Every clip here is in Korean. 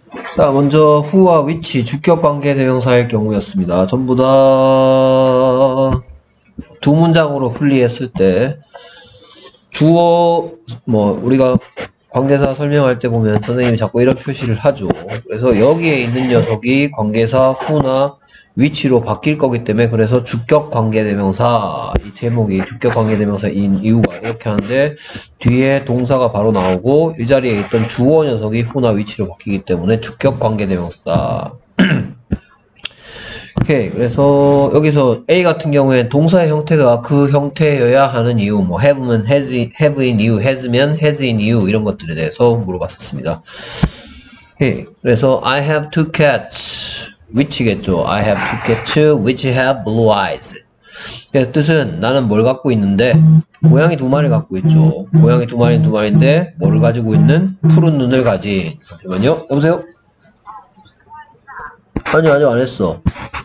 자, 먼저 who와 which 주격 관계 대명사일 경우였습니다. 전부 다 두 문장으로 분리했을 때 주어 우리가 관계사 설명할 때 보면 선생님이 자꾸 이런 표시를 하죠. 그래서 여기에 있는 녀석이 관계사 who나 which로 바뀔 거기 때문에 그래서 주격 관계대명사 이 제목이 주격 관계대명사인 이유가 이렇게 하는데 뒤에 동사가 바로 나오고 이 자리에 있던 주어 녀석이 who나 which로 바뀌기 때문에 주격 관계대명사다. 오케이. 그래서 여기서 A 같은 경우에 동사의 형태가 그 형태여야 하는 이유, 뭐 have면 have인 이유, has면 has인 이유 이런 것들에 대해서 물어봤었습니다. 오케이. 그래서 I have two cats, which겠죠. I have two cats, which have blue eyes. 그 뜻은 나는 뭘 갖고 있는데 고양이 두 마리 갖고 있죠. 고양이 두 마리는 두 마리인데 뭐를 가지고 있는 푸른 눈을 가진. 잠시만요. 여보세요? 아니 아직 안 했어.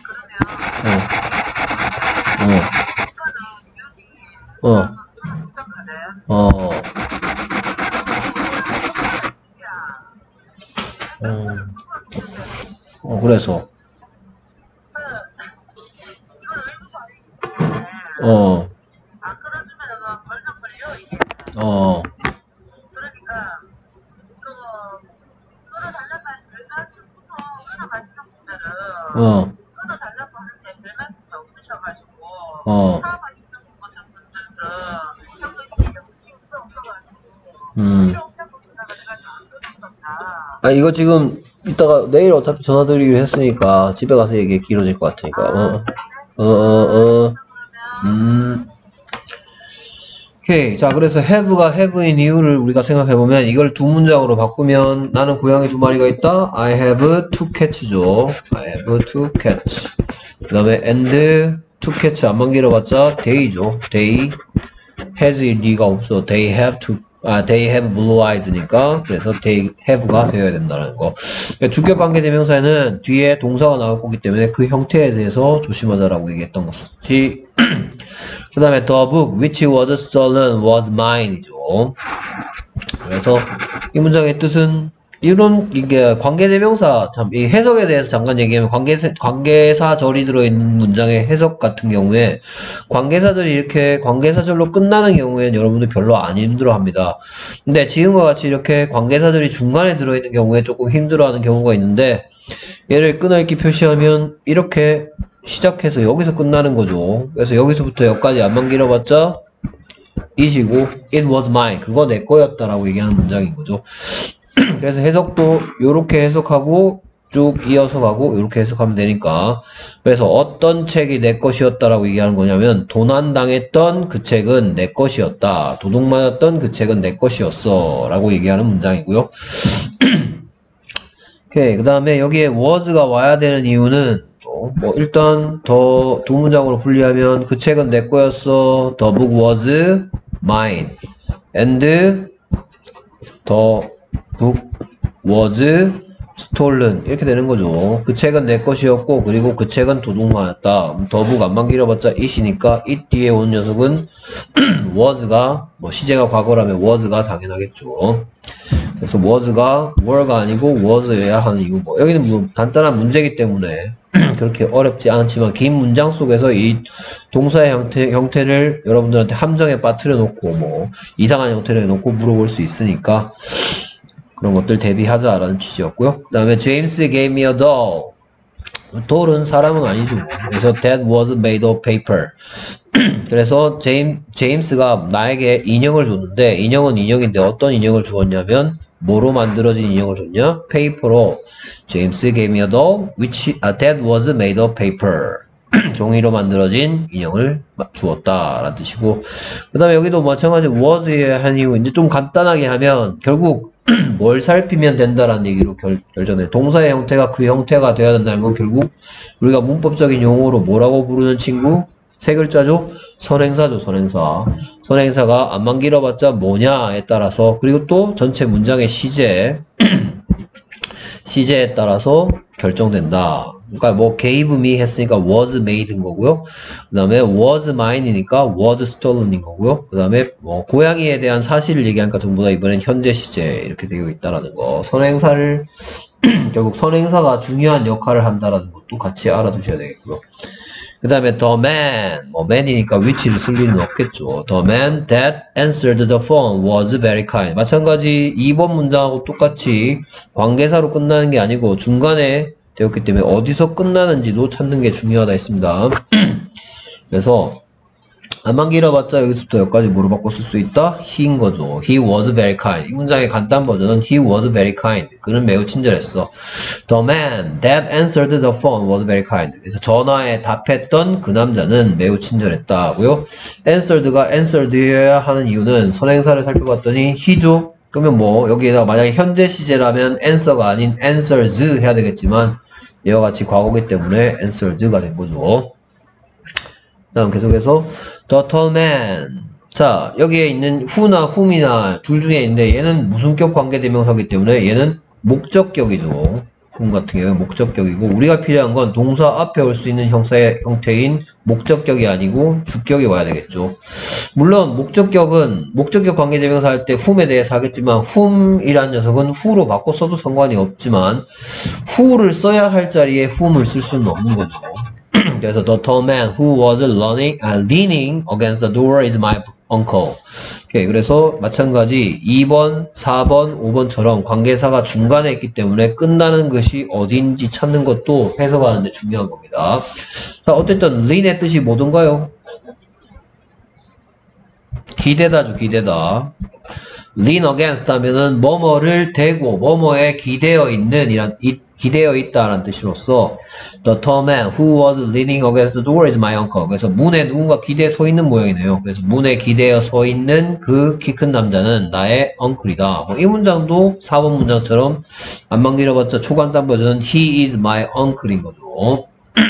그래서 이거 지금 이따가 내일 어차피 전화드리기로 했으니까 집에 가서 얘기 길어질 것 같으니까. 오케이. 자, 그래서 have가 have인 이유를 우리가 생각해보면 이걸 두 문장으로 바꾸면 나는 고양이 두 마리가 있다. I have two cats죠. I have two cats. 그 다음에 and two cats 안만 길어봤자 they죠. they has일 리가 없어. they have blue eyes니까 그래서 they have가 되어야 된다는 거. 주격 관계 대명사에는 뒤에 동사가 나올 거기 때문에 그 형태에 대해서 조심하자라고 얘기했던 것이지. 그 다음에 the book which was stolen was mine이죠. 그래서 이 문장의 뜻은 이게 관계대명사 이 해석에 대해서 잠깐 얘기하면 관계사절이 들어있는 문장의 해석 같은 경우에 관계사절이 이렇게 관계사절로 끝나는 경우에는 여러분들 별로 안 힘들어합니다. 근데 지금과 같이 이렇게 관계사절이 중간에 들어있는 경우에 조금 힘들어하는 경우가 있는데 얘를 끊어읽기 표시하면 이렇게 시작해서 여기서 끝나는 거죠. 그래서 여기서부터 여기까지 안만 길어봤자 이시고 it was mine 그거 내 거였다라고 얘기하는 문장인 거죠. 그래서 해석도 요렇게 해석하고 쭉 이어서 가고 요렇게 해석하면 되니까 그래서 어떤 책이 내 것이었다라고 얘기하는 거냐면 도난당했던 그 책은 내 것이었다. 도둑맞았던 그 책은 내 것이었어 라고 얘기하는 문장이고요. 오케이. 그 다음에 여기에 was가 와야 되는 이유는 뭐 일단 더 두 문장으로 분리하면 그 책은 내 거였어. The book was mine and the book was stolen 이렇게 되는 거죠. 그 책은 내 것이었고 그리고 그 책은 도둑맞았다. the book 안만 길어봤자 it이니까 it 뒤에 온 녀석은 was가 시제가 과거라면 was가 당연하겠죠. 그래서 was가 were가 아니고 was여야 하는 이유 여기는 간단한 문제이기 때문에 그렇게 어렵지 않지만 긴 문장 속에서 이 동사의 형태를 여러분들한테 함정에 빠뜨려 놓고 이상한 형태를 해놓고 물어볼 수 있으니까 그런 것들 대비하자라는 취지였고요. 그 다음에 James gave me a doll. doll은 사람은 아니죠. 그래서 that was made of paper. 그래서 제임스가 나에게 인형을 줬는데 인형은 인형인데 어떤 인형을 주었냐면 뭐로 만들어진 인형을 줬냐? 페이퍼로. James gave me a doll that was made of paper. 종이로 만들어진 인형을 주었다 라는 뜻이고 그 다음에 여기도 마찬가지로 was에 한 이유 이제 좀 간단하게 하면 결국 뭘 살피면 된다라는 얘기로 결정해. 동사의 형태가 그 형태가 되어야 된다는 건 결국 우리가 문법적인 용어로 뭐라고 부르는 친구? 세 글자죠? 선행사죠. 선행사가 안만 길어봤자 뭐냐에 따라서 그리고 또 전체 문장의 시제에 따라서 결정된다. 그러니까 gave me 했으니까 was made인 거고요. 그 다음에 was mine이니까 was stolen인 거고요. 그 다음에 고양이에 대한 사실을 얘기하니까 전부 다 이번엔 현재 시제 이렇게 되어 있다라는 거. 선행사를 결국 선행사가 중요한 역할을 한다라는 것도 같이 알아두셔야 되겠고요. 그 다음에 the man, 뭐 man이니까 which를 쓸 일은 없겠죠. The man that answered the phone was very kind. 마찬가지 2번 문장하고 똑같이 관계사로 끝나는 게 아니고 중간에 되었기 때문에 어디서 끝나는지도 찾는 게 중요하다 했습니다. 그래서 안만 길어봤자 여기서부터 여기까지 뭐로 바꿔 쓸 수 있다? he인 거죠. He was very kind. 이 문장의 간단 버전은 he was very kind. 그는 매우 친절했어. The man that answered the phone was very kind. 그래서 전화에 답했던 그 남자는 매우 친절했다 하고요. answered가 answered여야 하는 이유는 선행사를 살펴봤더니 he죠. 그러면 뭐 여기에다가 만약에 현재 시제라면 answer가 아닌 answers 해야 되겠지만 이와 같이 과거기 때문에 answered가 된 거죠. 다음 계속해서 the tall man. 자, 여기에 있는 who나 whom이나 둘 중에 있는데 얘는 무슨격 관계대명사이기 때문에 얘는 목적격이죠. whom 같은 경우에 목적격이고 우리가 필요한 건 동사 앞에 올 수 있는 형태인 목적격이 아니고 주격이 와야 되겠죠. 물론 목적격 관계대명사 할 때 whom에 대해서 하겠지만 whom이라는 녀석은 who로 바꿔 써도 상관이 없지만 who를 써야 할 자리에 whom을 쓸 수는 없는 거죠. 그래서 the tall man who was leaning against the door is my uncle. 오케이, 그래서 마찬가지 2번, 4번, 5번처럼 관계사가 중간에 있기 때문에 끝나는 것이 어딘지 찾는 것도 해석하는 데 중요한 겁니다. 자, 어쨌든 lean의 뜻이 뭐던가요? 기대다죠, 기대다. lean against 하면은 뭐뭐를 대고 뭐뭐에 기대어 있다라는 뜻으로서 the tall man who was leaning against the door is my uncle. 그래서 문에 누군가 기대어 서 있는 모양이네요. 그래서 문에 기대어 서 있는 그 키 큰 남자는 나의 uncle이다. 이 문장도 4번 문장처럼 안만 길어봤자 초간단 버전은 he is my uncle인 거죠.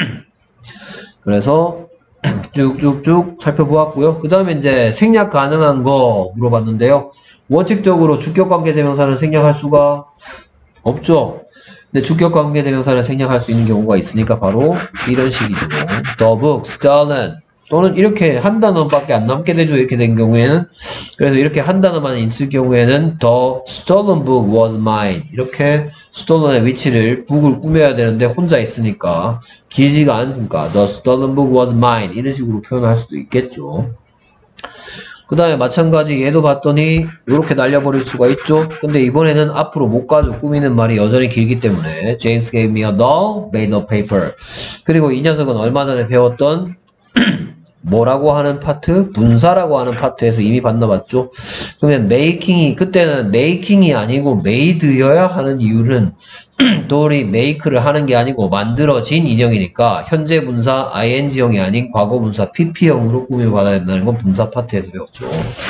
그래서 쭉쭉쭉 살펴보았고요. 그 다음에 이제 생략 가능한 거 물어봤는데요. 원칙적으로 주격관계대명사를 생략할 수가 없죠. 근데 주격관계대명사를 생략할 수 있는 경우가 있으니까 바로 이런 식이죠. The book stolen 또는 이렇게 한 단어밖에 안 남게 되죠. 이렇게 된 경우에는 그래서 이렇게 한 단어만 있을 경우에는 The stolen book was mine. 이렇게 stolen의 위치를 book을 꾸며야 되는데 혼자 있으니까 길지가 않으니까 The stolen book was mine 이런 식으로 표현할 수도 있겠죠. 그 다음에 마찬가지 얘도 봤더니 이렇게 날려버릴 수가 있죠. 근데 이번에는 앞으로 못 가죠. 꾸미는 말이 여전히 길기 때문에 James gave me a doll made of paper. 그리고 이 녀석은 얼마 전에 배웠던 뭐라고 하는 파트? 분사라고 하는 파트에서 이미 봤나봤죠. 그러면 making이 그때는 making이 아니고 made여야 하는 이유는 돌이 make를 하는 게 아니고 만들어진 인형이니까 현재 분사 ing형이 아닌 과거 분사 pp형으로 꾸밀 받아야 된다는 건 분사 파트에서 배웠죠.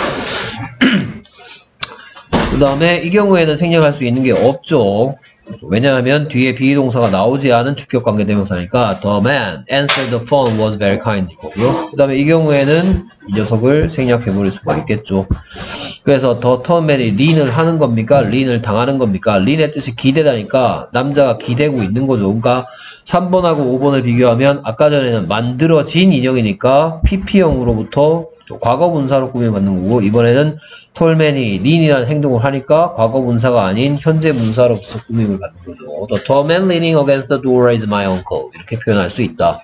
그 다음에 이 경우에는 생략할 수 있는 게 없죠. 왜냐하면 뒤에 비동사가 나오지 않은 주격관계대명사니까 The man answered the phone was very kind 이거고요. 그 다음에 이 경우에는 이 녀석을 생략해버릴 수가 있겠죠. 그래서 The tall man이 lean을 하는 겁니까? lean을 당하는 겁니까? lean의 뜻이 기대다니까 남자가 기대고 있는 거죠. 그러니까 3번하고 5번을 비교하면 아까 전에는 만들어진 인형이니까 pp형으로부터 과거 분사로 꾸며받는 거고 이번에는 톨맨이 lean이라는 행동을 하니까 과거 분사가 아닌 현재 분사로서 꾸밈을 받는 거죠. The tall man leaning against the door is my uncle. 이렇게 표현할 수 있다.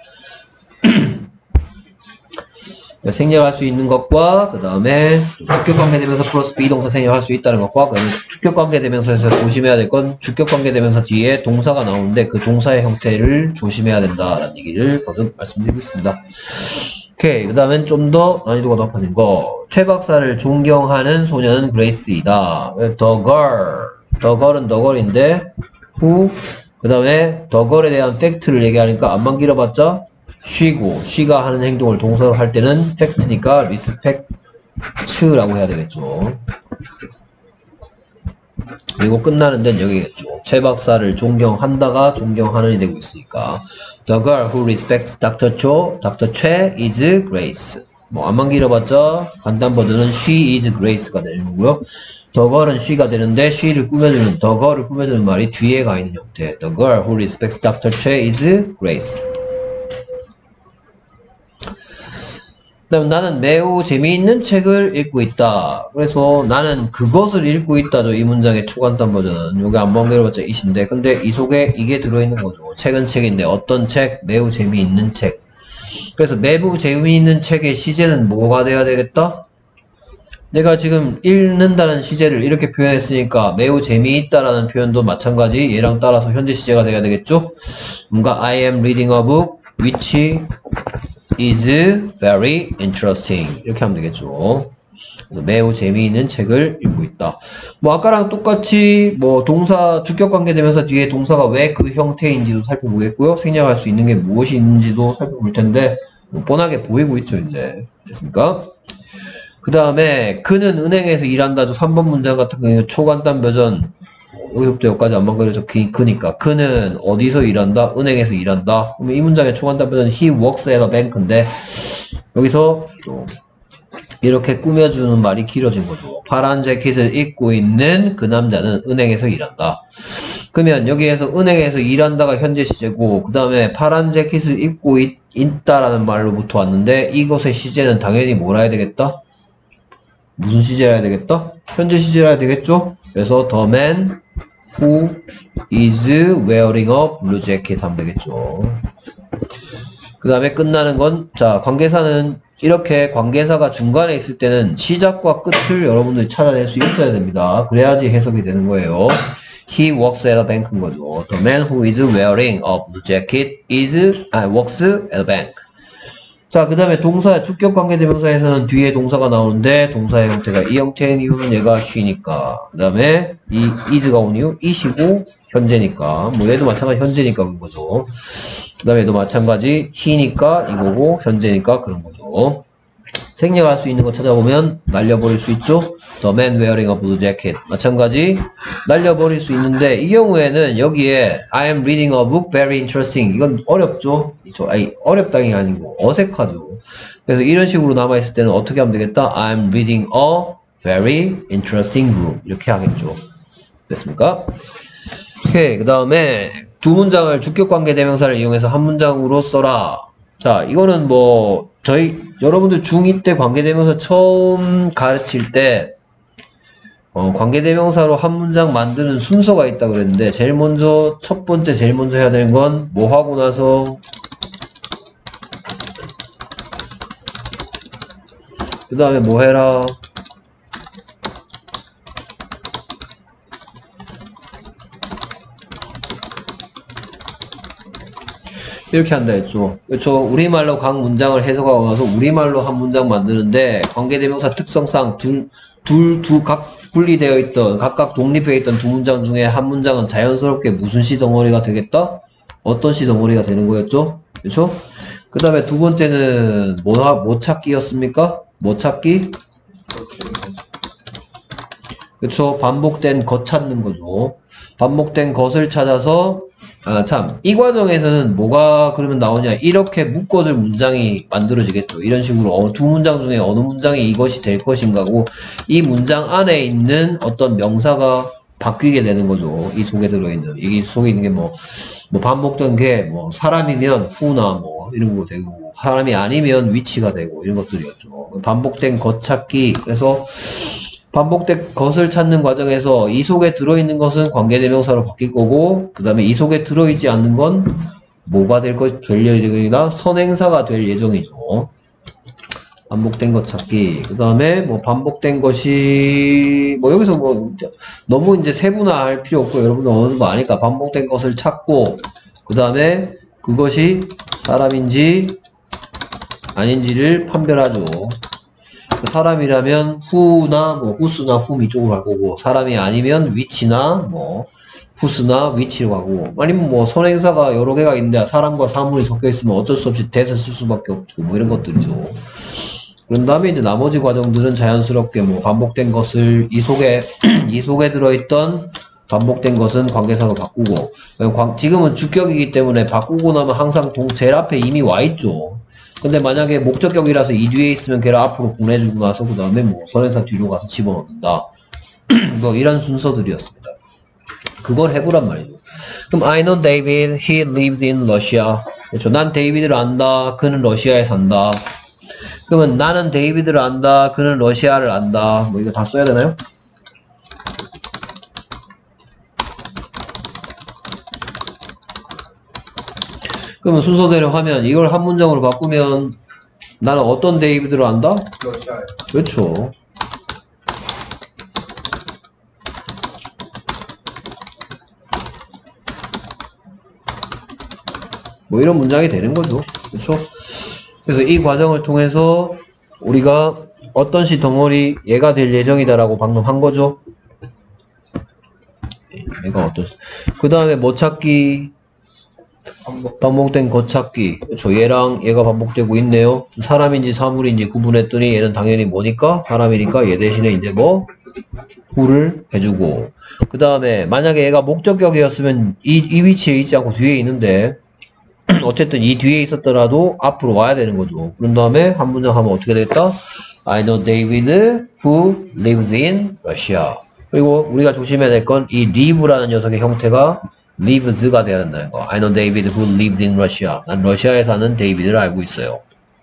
생략할 수 있는 것과 그 다음에 주격관계대명사 플러스 비동사 생략할 수 있다는 것과 주격관계대명사에서 조심해야 될 건 주격관계대명사 뒤에 동사가 나오는데 그 동사의 형태를 조심해야 된다라는 얘기를 거듭 말씀드리고 있습니다. 오케이. 그 다음엔 좀 더 난이도가 높아진 거. 최 박사를 존경하는 소녀는 그레이스이다. The girl은 the girl인데 who 그 다음에 the girl에 대한 팩트를 얘기하니까 안만 길어봤자 she고 she가 하는 행동을 동사로 할 때는 fact니까 respect라고 해야 되겠죠. 그리고 끝나는 데는 여기겠죠. 최 박사를 존경한다가 존경하는이 되고 있으니까 The girl who respects Dr. Che is Grace. 뭐 안만 길어봤자 간단 버전은 she is Grace가 되는 거고요. The girl은 she가 되는데 she를 꾸며주는 the girl을 꾸며주는 말이 뒤에 가 있는 형태. The girl who respects Dr. Che is Grace. 그다음에 나는 매우 재미있는 책을 읽고 있다. 그래서 나는 그것을 읽고 있다죠. 이 문장의 초간단 버전은. 요게 안 번개로봤자 it인데, 근데 이 속에 이게 들어있는 거죠. 책은 책인데 어떤 책? 매우 재미있는 책. 그래서 매우 재미있는 책의 시제는 뭐가 돼야 되겠다? 내가 지금 읽는다는 시제를 이렇게 표현했으니까 매우 재미있다라는 표현도 마찬가지 얘랑 따라서 현재 시제가 돼야 되겠죠? 뭔가 I am reading a book which is very interesting 이렇게 하면 되겠죠. 그래서 매우 재미있는 책을 읽고 있다. 뭐 아까랑 똑같이 뭐 동사 주격관계대명사 뒤에 동사가 왜 그 형태인지도 살펴보겠고요. 생략할 수 있는 게 무엇이 있는지도 살펴볼 텐데 뭐 뻔하게 보이고 있죠. 이제 됐습니까? 그 다음에 그는 은행에서 일한다죠. 3번 문장 같은 경우 초간단 버전 여기부터 여기까지 안 만들어져 그니까 그는 어디서 일한다? 은행에서 일한다. 그러면 이 문장의 초간단 버전은 he works at a bank인데 여기서 좀 이렇게 꾸며주는 말이 길어진 거죠. 파란 재킷을 입고 있는 그 남자는 은행에서 일한다. 그러면 여기에서 은행에서 일한다가 현재 시제고 그 다음에 파란 재킷을 입고 있다라는 말로부터 왔는데 이것의 시제는 당연히 뭐라 해야 되겠다? 무슨 시제라 해야 되겠다? 현재 시제라 해야 되겠죠? 그래서 the man who is wearing a blue jacket 하면 되겠죠. 그 다음에 끝나는 건, 자, 관계사는 이렇게 관계사가 중간에 있을 때는 시작과 끝을 여러분들이 찾아낼 수 있어야 됩니다. 그래야지 해석이 되는 거예요. He works at a bank인 거죠. The man who is wearing a blue jacket works at a bank. 자, 그 다음에 동사, 주격관계대명사에서는 뒤에 동사가 나오는데 동사의 형태가 이 형태인 이유는 얘가 she니까 그 다음에 이 is가 온 이유 it이고 현재니까 뭐 얘도 마찬가지 현재니까 그런 거죠. 그 다음에 얘도 마찬가지 he니까 이거고 현재니까 그런 거죠. 생략할 수 있는 거 찾아보면 날려버릴 수 있죠. The man wearing a blue jacket 마찬가지 날려버릴 수 있는데 이 경우에는 여기에 I am reading a book very interesting 이건 어렵죠. 아니 어렵다는 게 아니고 어색하죠. 그래서 이런 식으로 남아있을 때는 어떻게 하면 되겠다. I am reading a very interesting book 이렇게 하겠죠. 됐습니까? 오케이. 그 다음에 두 문장을 주격관계대명사를 이용해서 한 문장으로 써라. 자, 이거는 뭐 여러분들 중2 때 관계대명사 처음 가르칠 때 관계대명사로 한 문장 만드는 순서가 있다 그랬는데 제일 먼저 첫 번째 제일 먼저 해야 되는 건 뭐 하고 나서 그 다음에 뭐 해라 이렇게 한다 했죠. 그렇죠. 우리말로 각 문장을 해석하고 나서 우리말로 한 문장 만드는데 관계대명사 특성상 각 분리되어 있던 각각 독립해 있던 두 문장 중에 한 문장은 자연스럽게 무슨 시 덩어리가 되겠다? 어떤 시 덩어리가 되는 거였죠? 그렇죠? 그 다음에 두 번째는 뭐 찾기였습니까? 뭐 찾기? 그렇죠. 반복된 것 찾는 거죠. 반복된 것을 찾아서 이 과정에서는 뭐가 그러면 나오냐 이렇게 묶어줄 문장이 만들어지겠죠. 이런 식으로 두 문장 중에 어느 문장이 이것이 될 것인가고 이 문장 안에 있는 어떤 명사가 바뀌게 되는 거죠. 이 속에 들어있는 이 속에 있는 게 뭐 반복된 게 뭐 사람이면 who나 뭐 이런 거 되고 사람이 아니면 which가 되고 이런 것들이었죠. 반복된 것 찾기. 그래서 반복된 것을 찾는 과정에서 이 속에 들어있는 것은 관계대명사로 바뀔 거고 그 다음에 이 속에 들어있지 않는 건 뭐가 될 예정이다? 선행사가 될 예정이죠. 반복된 것 찾기. 그 다음에 뭐 반복된 것이 뭐 여기서 뭐 너무 이제 세분화할 필요 없고 여러분들 어느 정도 아니까 반복된 것을 찾고 그 다음에 그것이 사람인지 아닌지를 판별하죠. 사람이라면 who나 뭐 whos나 whom 이쪽으로 갈 거고 사람이 아니면 which나 뭐 whos나 which로 가고 아니면 뭐 선행사가 여러 개가 있는데 사람과 사물이 섞여 있으면 어쩔 수 없이 that을 쓸 수밖에 없고 뭐 이런 것들이죠. 그런 다음에 이제 나머지 과정들은 자연스럽게 뭐 반복된 것을 이 속에 들어있던 반복된 것은 관계사로 바꾸고 지금은 주격이기 때문에 바꾸고 나면 항상 제일 앞에 이미 와 있죠. 근데 만약에 목적격이라서 이 뒤에 있으면 걔를 앞으로 보내주고 나서 그 다음에 뭐 선행사 뒤로 가서 집어넣는다. 뭐 이런 순서들이었습니다. 그걸 해보란 말이죠. 그럼 I know David, he lives in Russia. 그렇죠. 난 데이비드를 안다. 그는 러시아에 산다. 그러면 나는 데이비드를 안다. 그는 러시아를 안다. 뭐 이거 다 써야 되나요? 그러면 순서대로 하면 이걸 한 문장으로 바꾸면 나는 어떤 데이비드를 안다? 러시아요. 그렇죠. 뭐 이런 문장이 되는 거죠. 그렇죠? 그래서 이 과정을 통해서 우리가 어떤 시 덩어리 얘가 될 예정이다라고 방금 한 거죠. 얘가 어떤 그 다음에 뭐 찾기? 반복된 것 찾기. 그렇죠. 얘랑 얘가 반복되고 있네요. 사람인지 사물인지 구분했더니 얘는 당연히 뭐니까? 사람이니까 얘 대신에 이제 뭐? who를 해주고. 그 다음에 만약에 얘가 목적격이었으면 이 위치에 있지 않고 뒤에 있는데 어쨌든 이 뒤에 있었더라도 앞으로 와야 되는 거죠. 그런 다음에 한 문장 하면 어떻게 되겠다? I know David who lives in Russia. 그리고 우리가 조심해야 될 건 이 live라는 녀석의 형태가 lives가 돼야 된다는 거. I know David who lives in Russia. 난 러시아에 사는 데이비드를 알고 있어요.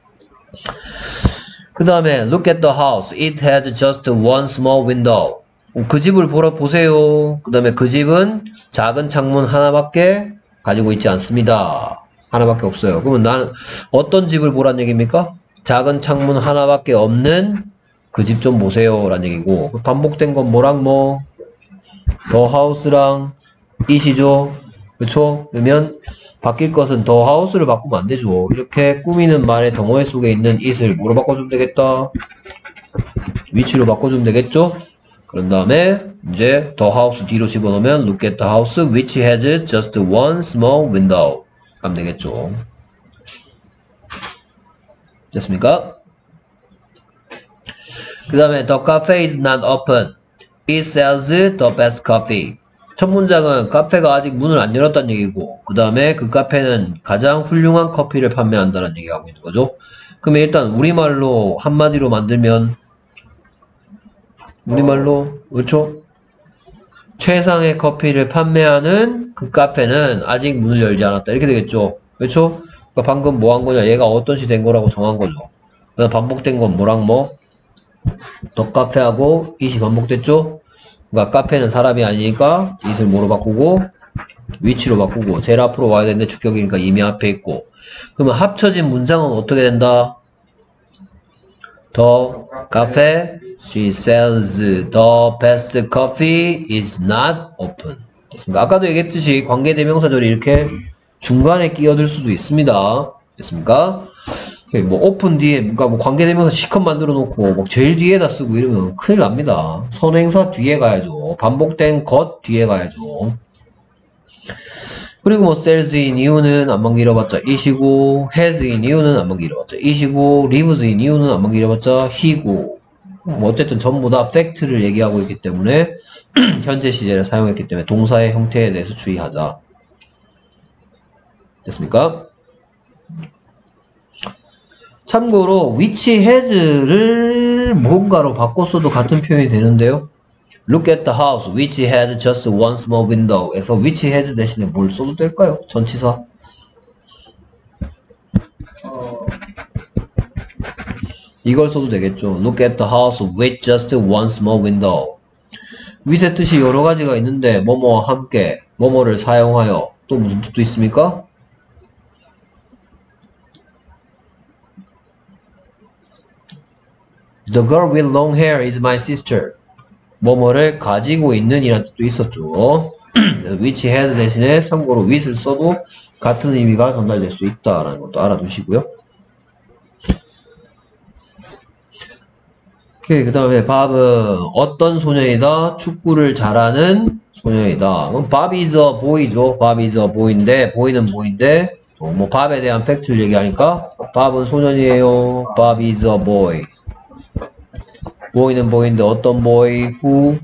그 다음에 look at the house. It has just one small window. 그 집을 보세요. 그 다음에 그 집은 작은 창문 하나밖에 가지고 있지 않습니다. 하나밖에 없어요. 그러면 나는 어떤 집을 보란 얘기입니까? 작은 창문 하나밖에 없는 그 집 좀 보세요 라는 얘기고, 반복된 건 뭐랑 뭐? the house랑 it이죠. 그렇죠? 그러면 바뀔 것은 the house를 바꾸면 안 되죠. 이렇게 꾸미는 말의 덩어리 속에 있는 it을 뭐로 바꿔주면 되겠다? 위치로 바꿔주면 되겠죠? 그런 다음에 이제 the house 뒤로 집어넣으면 look at the house which has just one small window 하면 되겠죠. 됐습니까? 그 다음에 the cafe is not open. It sells the best coffee. 첫 문장은 카페가 아직 문을 안 열었다는 얘기고, 그 다음에 그 카페는 가장 훌륭한 커피를 판매한다는 얘기하고 있는 거죠. 그러면 일단 우리말로 한마디로 만들면 우리말로 그렇죠? 최상의 커피를 판매하는 그 카페는 아직 문을 열지 않았다. 이렇게 되겠죠. 그렇죠? 그러니까 방금 뭐 한 거냐? 얘가 어떤 시 된 거라고 정한 거죠. 그다음 반복된 건 뭐랑 뭐? 더 카페하고 it이 반복됐죠? 그러니까 카페는 사람이 아니니까 it을 뭐로 바꾸고 위치로 바꾸고 제일 앞으로 와야 되는데 주격이니까 이미 앞에 있고. 그러면 합쳐진 문장은 어떻게 된다? The cafe she sells the best coffee is not open. 됐습니까? 아까도 얘기했듯이 관계대명사절이 이렇게 중간에 끼어들 수도 있습니다. 됐습니까? 뭐 오픈 뒤에 그러니까 뭐 관계대명사 시컷 만들어 놓고 막 제일 뒤에다 쓰고 이러면 큰일 납니다. 선행사 뒤에 가야죠. 반복된 것 뒤에 가야죠. 그리고 뭐 sells인 이유는 안만 길어봤자 it이고, has인 이유는 안만 길어봤자 it이고, lives인 이유는 안만 길어봤자 he고, 뭐 어쨌든 전부 다 팩트를 얘기하고 있기 때문에 현재 시제를 사용했기 때문에 동사의 형태에 대해서 주의하자. 됐습니까? 참고로 which has를 뭔가로 바꿨어도 같은 표현이 되는데요. Look at the house which has just one small window 에서 which has 대신에 뭘 써도 될까요? 전치사. 이걸 써도 되겠죠. Look at the house with just one small window. with의 뜻이 여러 가지가 있는데 뭐뭐와 함께, 뭐뭐를 사용하여 또 무슨 뜻도 있습니까? The girl with long hair is my sister. 뭐뭐를 가지고 있는 이란 뜻도 있었죠. which has 대신에 참고로 with를 써도 같은 의미가 전달될 수 있다라는 것도 알아두시고요. 오케이, 그 다음에 밥은 어떤 소년이다? 축구를 잘하는 소년이다. 그럼 Bob is a boy죠. Bob is a boy인데, boy는 boy인데, 뭐 밥에 대한 팩트를 얘기하니까 밥은 소년이에요. Bob is a boy. boy는 boy인데 어떤 boy? who?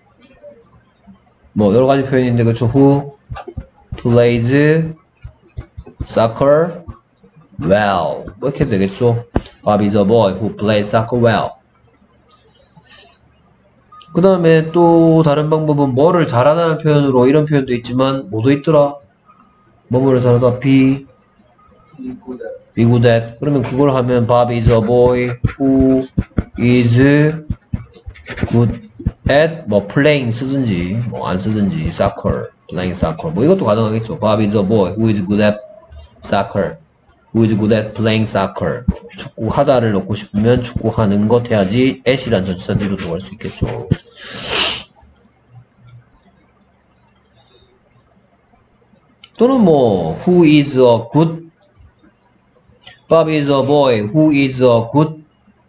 뭐 여러 가지 표현이 있는데 그렇죠. who plays soccer well. 뭐 이렇게 되겠죠. Bob is a boy who plays soccer well. 그 다음에 또 다른 방법은 뭐를 잘하다는 표현으로 이런 표현도 있지만 뭐도 있더라? 뭐뭐를 잘하다 be be good at. 그러면 그걸 하면 Bob is a boy who is good at 뭐 playing 쓰든지 뭐 안 쓰든지 soccer, playing soccer 뭐 이것도 가능하겠죠. Bob is a boy who is good at soccer, who is good at playing soccer. 축구하다를 넣고 싶으면 축구하는 것 해야지 at이란 전치사 뒤로 들어갈 수 있겠죠. 또는 뭐 who is a good Bob is a boy who is a good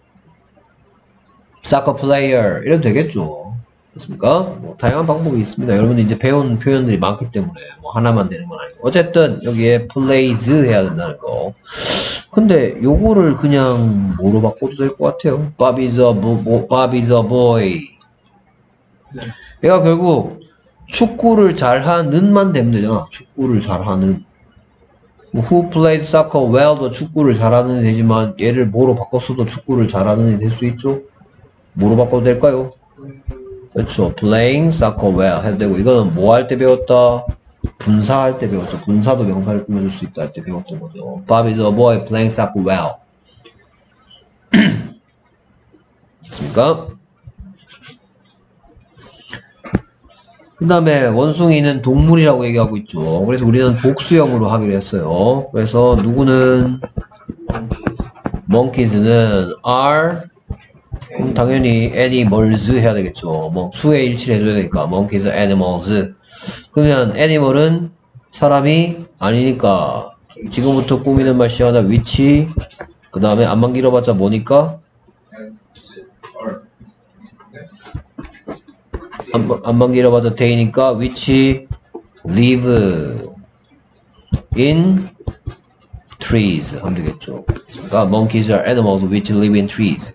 soccer player 이래도 되겠죠. 그렇습니까? 뭐 다양한 방법이 있습니다. 여러분들 이제 배운 표현들이 많기 때문에 뭐 하나만 되는 건 아니고 어쨌든 여기에 plays 해야 된다는 거. 근데 요거를 그냥 뭐로 바꿔도 될 것 같아요. Bob is a boy. 얘가 결국 축구를 잘하는만 되면 되잖아. 축구를 잘하는. 뭐 who plays soccer well도 축구를 잘하는 되지만 얘를 뭐로 바꿨어도 축구를 잘하는 될 수 있죠. 뭐로 바꿔도 될까요? 그렇죠. playing soccer well 해도 되고 이거는 뭐 할 때 배웠다? 분사할 때 배웠죠. 분사도 명사를 꾸며줄 수 있다 할 때 배웠던 거죠. Bob is a boy playing soccer well. 됐습니까? 그 다음에 원숭이는 동물이라고 얘기하고 있죠. 그래서 우리는 복수형으로 하기로 했어요. 그래서 누구는 monkeys는 are 그럼 당연히 animals 해야 되겠죠. 뭐 수의 일치를 해줘야 되니까 monkeys, animals. 그러면 animal은 사람이 아니니까 지금부터 꾸미는 말 시작하다 which 그 다음에 안만 길어봤자 뭐니까 안만 길어봤자 they니까 which live in trees 하면 되겠죠. 그러니까 monkeys are animals which live in trees.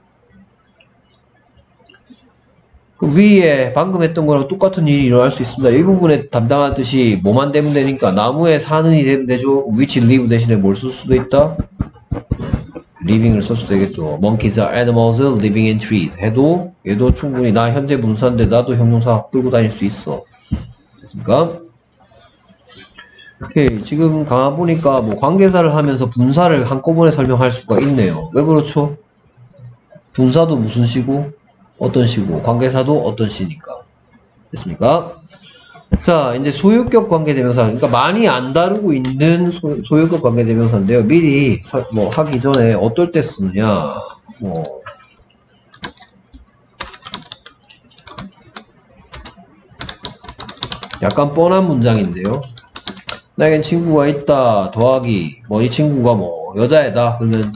그 위에 방금 했던 거랑 똑같은 일이 일어날 수 있습니다. 이 부분에 담당한 뜻이 뭐만 되면 되니까 나무에 사는이 되면 되죠. which live 대신에 뭘 쓸 수도 있다? living을 쓸 수도 되겠죠. monkeys are animals living in trees 해도 얘도 충분히 나 현재 분사인데 나도 형용사 끌고 다닐 수 있어. 됐습니까? 오케이. 지금 가보니까 뭐 관계사를 하면서 분사를 한꺼번에 설명할 수가 있네요. 왜 그렇죠? 분사도 무슨 시고 어떤 시고 관계사도 어떤 시니까. 됐습니까? 자, 이제 소유격 관계대명사. 그러니까 많이 안 다루고 있는 소유격 관계대명사인데요. 미리 뭐 하기 전에 어떨 때 쓰느냐. 뭐 약간 뻔한 문장인데요. 나에겐 친구가 있다. 더하기 뭐 이 친구가 뭐 여자애다. 그러면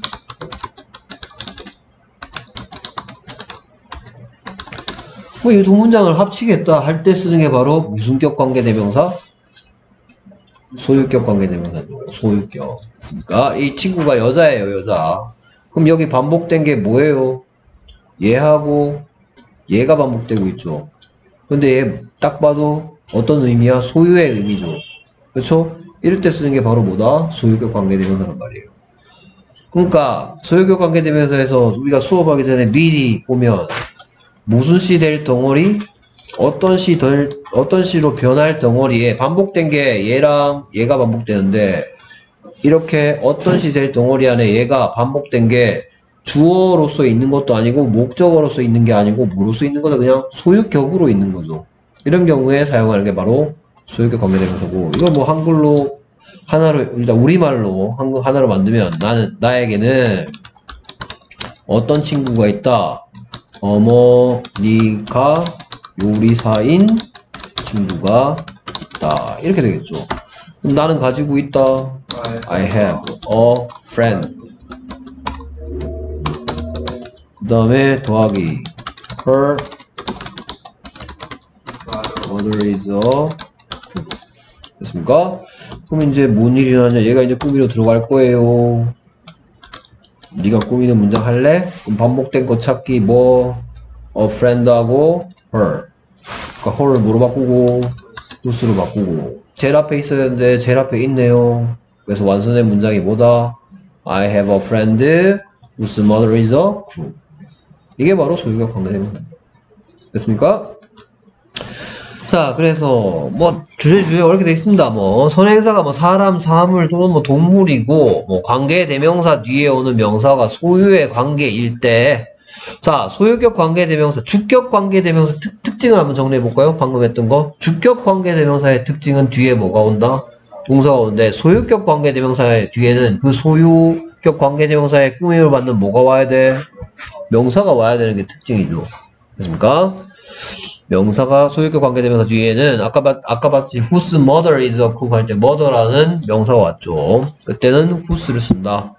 뭐 이 두 문장을 합치겠다 할 때 쓰는 게 바로 무슨격 관계대명사? 소유격 관계대명사죠. 소유격. 맞습니까? 이 친구가 여자예요, 여자. 그럼 여기 반복된 게 뭐예요? 얘하고 얘가 반복되고 있죠. 근데 얘 딱 봐도 어떤 의미야? 소유의 의미죠. 그렇죠? 이럴 때 쓰는 게 바로 뭐다? 소유격 관계대명사란 말이에요. 그러니까 소유격 관계대명사에서 우리가 수업하기 전에 미리 보면 무슨 시 될 덩어리, 어떤 시로 변할 덩어리에 반복된 게 얘랑 얘가 반복되는데 이렇게 어떤 시 될 덩어리 안에 얘가 반복된 게 주어로서 있는 것도 아니고 목적어로서 있는 게 아니고 뭐로서 있는 거다 그냥 소유격으로 있는 거죠. 이런 경우에 사용하는 게 바로 소유격 관계대명사고 이거 뭐 한글로 하나로 일단 우리말로 하나로 만들면 나에게는 어떤 친구가 있다. 어머니가 요리사인 친구가 있다. 이렇게 되겠죠. 그럼 나는 가지고 있다. I have a friend. 그 다음에 더하기 her mother is a cook. 됐습니까? 그럼 이제 뭔 일이 일어나냐. 얘가 이제 꾸미러 들어갈 거예요. 네가 꾸미는 문장 할래? 그럼 반복된 거 찾기 뭐 a friend하고 her. 그러니까 her를 뭐로 바꾸고 whose로 바꾸고 제일 앞에 있어야 되는데 제일 앞에 있네요. 그래서 완성된 문장이 뭐다? I have a friend whose mother is a cook. 이게 바로 소유격 관계대명사. 됐습니까? 자, 그래서 뭐 주제가 이렇게 돼 있습니다. 뭐 선행사가 뭐 사람, 사물 또는 뭐 동물이고 뭐 관계 대명사 뒤에 오는 명사가 소유의 관계일 때, 자, 소유격 관계 대명사, 주격 관계 대명사 특징을 한번 정리해 볼까요? 방금 했던 거. 주격 관계 대명사의 특징은 뒤에 뭐가 온다? 동사가 오는데, 소유격 관계 대명사의 뒤에는 그 소유격 관계 대명사의 꾸밈을 받는 뭐가 와야 돼? 명사가 와야 되는 게 특징이죠. 됐습니까? 명사가 소유격 관계대명사 뒤에는 아까 봤지 whose mother is a cook 할 때 mother라는 명사가 왔죠. 그때는 whose를 쓴다.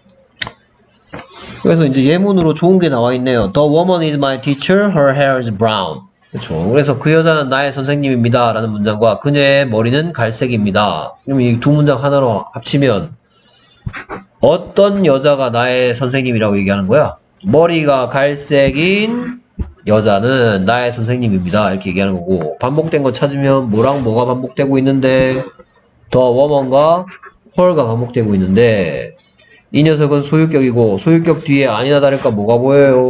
그래서 이제 예문으로 좋은 게 나와 있네요. The woman is my teacher, her hair is brown. 그렇죠. 그래서 그 여자는 나의 선생님입니다 라는 문장과 그녀의 머리는 갈색입니다. 그러면 이 두 문장 하나로 합치면 어떤 여자가 나의 선생님이라고 얘기하는 거야? 머리가 갈색인 여자는 나의 선생님입니다. 이렇게 얘기하는 거고, 반복된 거 찾으면 뭐랑 뭐가 반복되고 있는데, the woman과 her가 반복되고 있는데, 이 녀석은 소유격이고, 소유격 뒤에 아니나 다를까 뭐가 보여요?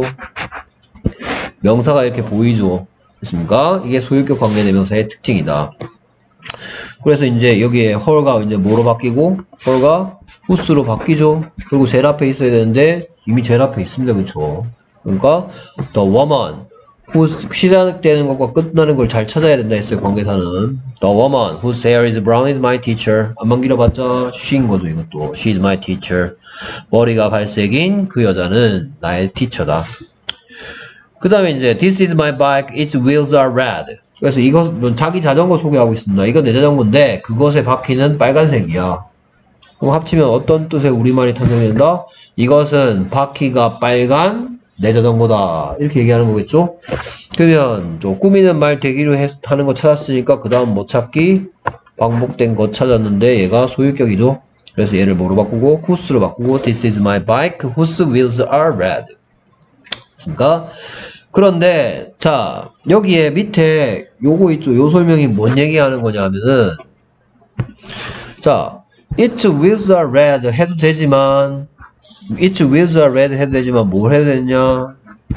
명사가 이렇게 보이죠. 됐습니까? 이게 소유격 관계대명사의 특징이다. 그래서 이제 여기에 her가 이제 뭐로 바뀌고, her가 whose로 바뀌죠. 그리고 제일 앞에 있어야 되는데, 이미 제일 앞에 있습니다. 그쵸? 그러니까 the woman whose 시작되는 것과 끝나는 걸 잘 찾아야 된다 했어요. 관계사는 the woman whose hair is brown is my teacher. 안만 길어봤자 she인 거죠. 이것도 she is my teacher. 머리가 갈색인 그 여자는 나의 티처다. 그 다음에 이제 this is my bike, its wheels are red. 그래서 이거 자기 자전거 소개하고 있습니다. 이거 내 자전거인데 그것의 바퀴는 빨간색이야. 그럼 합치면 어떤 뜻의 우리말이 탄생된다? 이것은 바퀴가 빨간 내 자전거다. 이렇게 얘기하는 거겠죠? 그러면 좀 꾸미는 말 대기로 하는 거 찾았으니까 그 다음 뭐 찾기? 반복된 거 찾았는데 얘가 소유격이죠? 그래서 얘를 뭐로 바꾸고? whose로 바꾸고 this is my bike whose wheels are red. 그러니까 그런데 자 여기에 밑에 요거 있죠? 요 설명이 뭔 얘기하는 거냐면은 자 its wheels are red 해도 되지만 its wheels are red 해도 되지만 뭘 해야 되냐?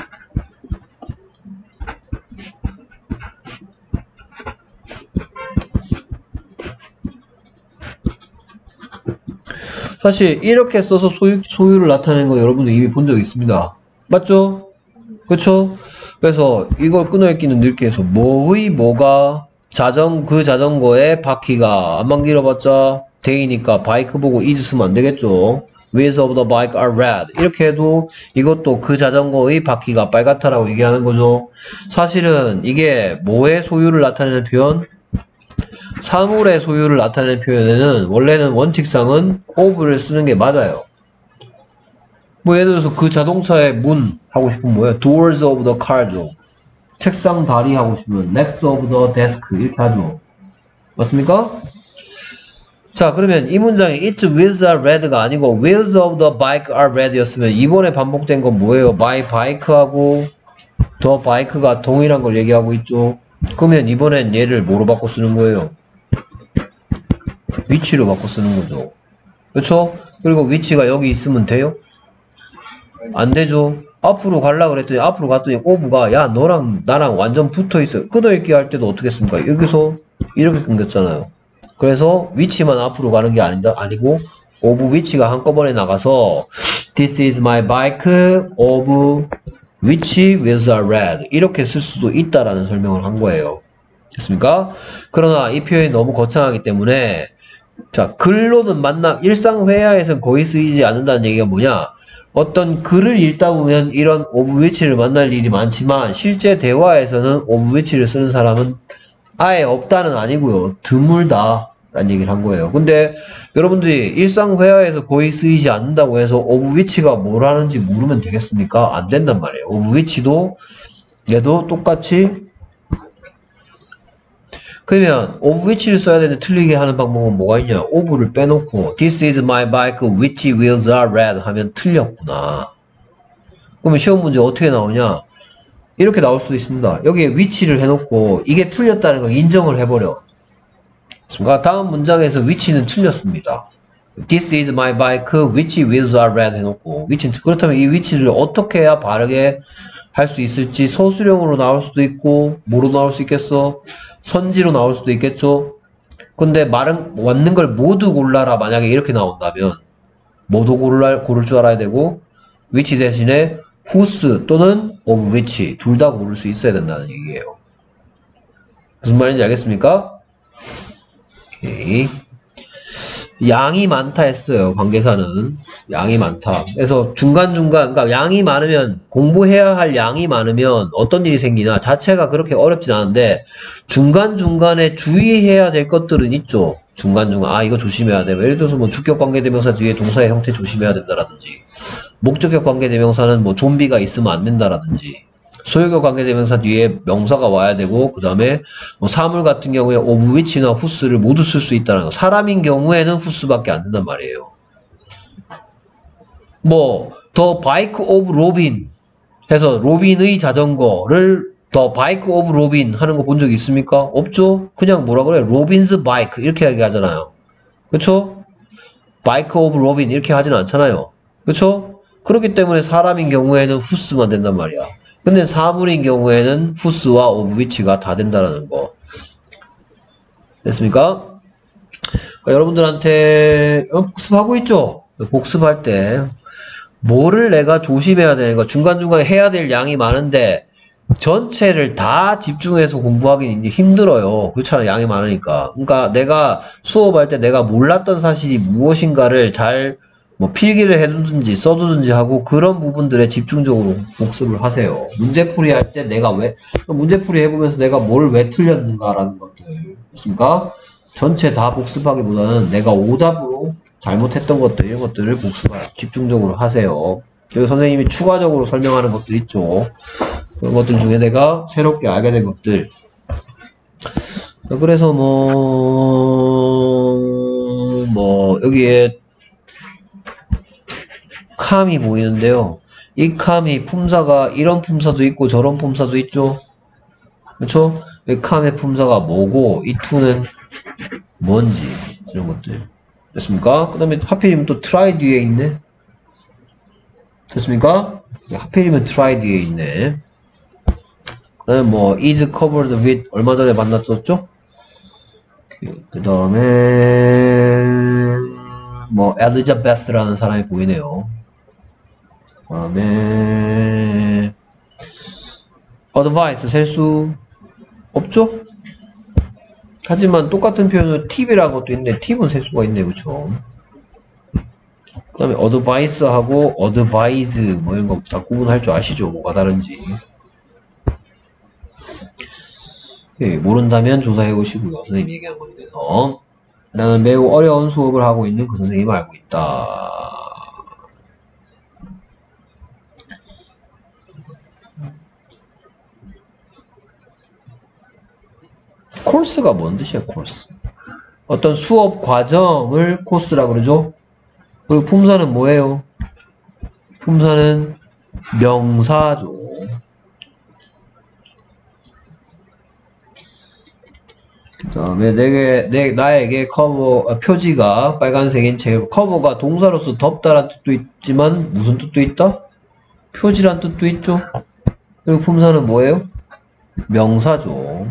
사실 이렇게 써서 소유를 나타내는 거 여러분들 이미 본 적 있습니다. 맞죠? 그쵸? 그래서 이걸 끊어읽기는 이렇게 해서 뭐의 뭐가 그 자전거의 바퀴가 안만 길어봤자 데이니까 바이크 보고 is 쓰면 안 되겠죠? Wheels of the bike are red. 이렇게 해도 이것도 그 자전거의 바퀴가 빨갛다라고 얘기하는 거죠. 사실은 이게 뭐의 소유를 나타내는 표현? 사물의 소유를 나타내는 표현에는 원래는 원칙상은 of를 쓰는 게 맞아요. 뭐 예를 들어서 그 자동차의 문 하고 싶으면 뭐예요? Doors of the car죠. 책상 다리 하고 싶으면 legs of the desk 이렇게 하죠. 맞습니까? 자 그러면 이 문장에 its wheels are red가 아니고 wheels of the bike are red 였으면 이번에 반복된 건 뭐예요? my bike하고 the bike가 동일한 걸 얘기하고 있죠. 그러면 이번엔 얘를 뭐로 바꿔 쓰는 거예요? 위치로 바꿔 쓰는 거죠. 그렇죠? 그리고 위치가 여기 있으면 돼요? 안 되죠. 앞으로 가려고 그랬더니 앞으로 갔더니 of가 야 너랑 나랑 완전 붙어있어. 끊어읽기 할 때도 어떻게 했습니까? 여기서 이렇게 끊겼잖아요. 그래서 위치만 앞으로 가는 게 아니고 of 위치가 한꺼번에 나가서 this is my bike of which wheels are red 이렇게 쓸 수도 있다라는 설명을 한 거예요. 됐습니까? 그러나 이 표현이 너무 거창하기 때문에 자 글로는 일상회화에서는 거의 쓰이지 않는다는 얘기가 뭐냐? 어떤 글을 읽다 보면 이런 of which를 만날 일이 많지만 실제 대화에서는 of which를 쓰는 사람은 아예 없다는 아니고요. 드물다 라는 얘기를 한 거예요. 근데 여러분들이 일상회화에서 거의 쓰이지 않는다고 해서 of which가 뭘 하는지 모르면 되겠습니까? 안 된단 말이에요. of which도 얘도 똑같이 그러면 of which를 써야 되는데 틀리게 하는 방법은 뭐가 있냐? of를 빼놓고 this is my bike which wheels are red 하면 틀렸구나. 그러면 시험 문제 어떻게 나오냐? 이렇게 나올 수도 있습니다. 여기에 which를 해놓고 이게 틀렸다는 걸 인정을 해버려. 그러니까 다음 문장에서 which는 틀렸습니다. This is my bike which wheels are red 해놓고 which는 그렇다면 이 which를 어떻게 해야 바르게 할 수 있을지 소수령으로 나올 수도 있고 뭐로 나올 수 있겠어? 선지로 나올 수도 있겠죠? 근데 맞는 걸 모두 골라라 만약에 이렇게 나온다면 모두 고를 줄 알아야 되고 which 대신에 whose 또는 of which 둘 다 고를 수 있어야 된다는 얘기예요. 무슨 말인지 알겠습니까? 오케이. 양이 많다 했어요. 관계사는 양이 많다. 그래서 중간중간 그러니까 양이 많으면 공부해야 할 양이 많으면 어떤 일이 생기나 자체가 그렇게 어렵진 않은데 중간중간에 주의해야 될 것들은 있죠. 중간중간 아 이거 조심해야 돼. 예를 들어서 뭐 주격 관계대명사 뒤에 동사의 형태 조심해야 된다라든지 목적격 관계대명사는 뭐 좀비가 있으면 안 된다라든지 소유격 관계대명사 뒤에 명사가 와야 되고 그 다음에 뭐 사물 같은 경우에 of which나 whose를 모두 쓸 수 있다는 거. 사람인 경우에는 whose밖에 안 된단 말이에요. 뭐 the bike of Robin 해서 로빈의 자전거를 the bike of Robin 하는 거 본 적 있습니까? 없죠? 그냥 뭐라 그래? Robin's bike 이렇게 얘기하잖아요. 그쵸? bike of Robin 이렇게 하진 않잖아요. 그쵸? 그렇기 때문에 사람인 경우에는 whose만 된단 말이야. 근데 사물인 경우에는 whose와 of which가 다 된다는 거. 됐습니까? 그러니까 여러분들한테 복습하고 있죠? 복습할 때 뭐를 내가 조심해야 되는 거 중간중간에 해야 될 양이 많은데 전체를 다 집중해서 공부하기는 힘들어요. 그렇잖아요. 양이 많으니까. 그러니까 내가 수업할 때 내가 몰랐던 사실이 무엇인가를 잘 뭐 필기를 해두든지 써두든지 하고 그런 부분들에 집중적으로 복습을 하세요. 문제풀이 할 때 내가 문제풀이 해보면서 내가 뭘 왜 틀렸는가라는 것들. 그렇습니까? 전체 다 복습하기보다는 내가 오답으로 잘못했던 것들, 이런 것들을 집중적으로 하세요. 여기 선생님이 추가적으로 설명하는 것들 있죠. 그런 것들 중에 내가 새롭게 알게 된 것들. 그래서 여기에 캄이 보이는데요. 이 캄이 품사가 이런 품사도 있고 저런 품사도 있죠. 그렇죠? 이 캄의 품사가 뭐고 이 투는 뭔지 이런 것들 됐습니까? 그 다음에 하필이면 또 try 뒤에 있네. 됐습니까? 하필이면 try 뒤에 있네. 그 다음에 뭐 is covered with 얼마 전에 만났었죠? 그 다음에 뭐 Elizabeth라는 사람이 보이네요. 그 다음에 advice 셀 수 없죠? 하지만 똑같은 표현은 팁이라는 것도 있는데 팁은 셀 수가 있네요. 그쵸? 그 다음에 advice하고 advise 뭐 이런 거 다 구분할 줄 아시죠? 뭐가 다른지. 예, 모른다면 조사해 보시고요. 선생님이 얘기한 거에 대해서. 나는 매우 어려운 수업을 하고 있는 그 선생님을 알고 있다. 코스가 뭔 뜻이야, 코스? 어떤 수업 과정을 코스라 그러죠? 그리고 품사는 뭐예요? 품사는 명사죠. 그 다음에 나에게 표지가 빨간색인 책, 커버가 동사로서 덮다라는 뜻도 있지만 무슨 뜻도 있다? 표지란 뜻도 있죠. 그리고 품사는 뭐예요? 명사죠.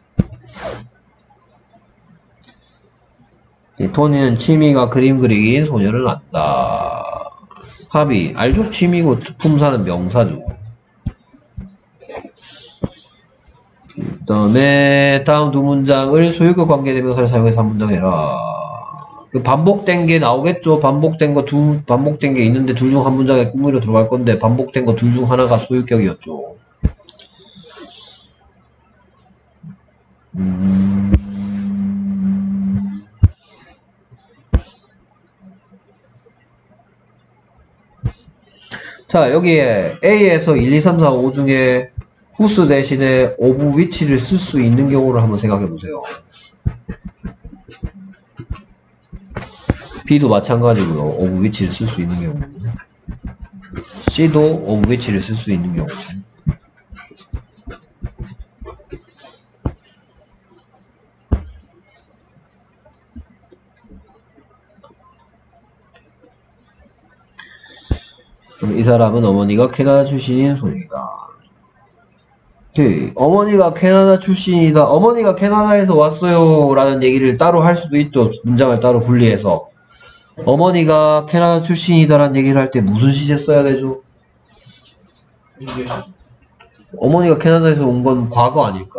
토니는 취미가 그림 그리기인 소녀를 안다. 합의 알죠? 취미고 품사는 명사죠. 그 다음에 다음 두 문장을 소유격 관계대명사를 사용해서 한 문장 해라. 반복된 게 나오겠죠. 반복된 게 있는데 둘 중 한 문장에 꾸미러 들어갈 건데 반복된 거 둘 중 하나가 소유격이었죠. 자, 여기에 A에서 1, 2, 3, 4, 5 중에 whose 대신에 of which를 쓸 수 있는 경우를 한번 생각해 보세요. B도 마찬가지고요. of which를 쓸 수 있는 경우. C도 of which를 쓸 수 있는 경우. 이 사람은 어머니가 캐나다 출신인 소녀이다. 오케이. 어머니가 캐나다 출신이다. 어머니가 캐나다에서 왔어요. 라는 얘기를 따로 할 수도 있죠. 문장을 따로 분리해서. 어머니가 캐나다 출신이다라는 얘기를 할 때 무슨 시제 써야 되죠? 어머니가 캐나다에서 온 건 과거 아닐까?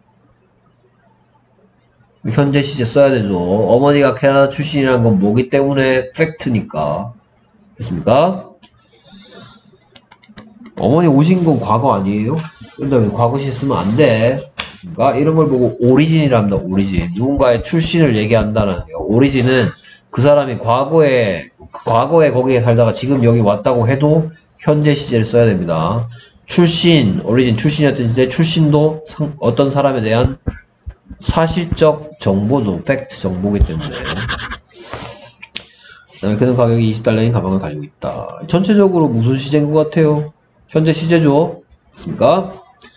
현재 시제 써야 되죠. 어머니가 캐나다 출신이라는 건 뭐기 때문에 팩트니까. 됐습니까? 어머니 오신 건 과거 아니에요? 그런데 과거 시제 쓰면 안 돼. 그러니까 이런 걸 보고 오리진이랍니다. 오리진. 누군가의 출신을 얘기한다는 거예요. 오리진은 그 사람이 과거에 거기에 살다가 지금 여기 왔다고 해도 현재 시제를 써야 됩니다. 출신, 오리진 출신이었던 시제, 출신도 어떤 사람에 대한 사실적 정보죠. 팩트 정보기 때문에. 그 다음에 그는 가격이 $20인 가방을 가지고 있다. 전체적으로 무슨 시제인 것 같아요? 현재 시제죠? 맞습니까?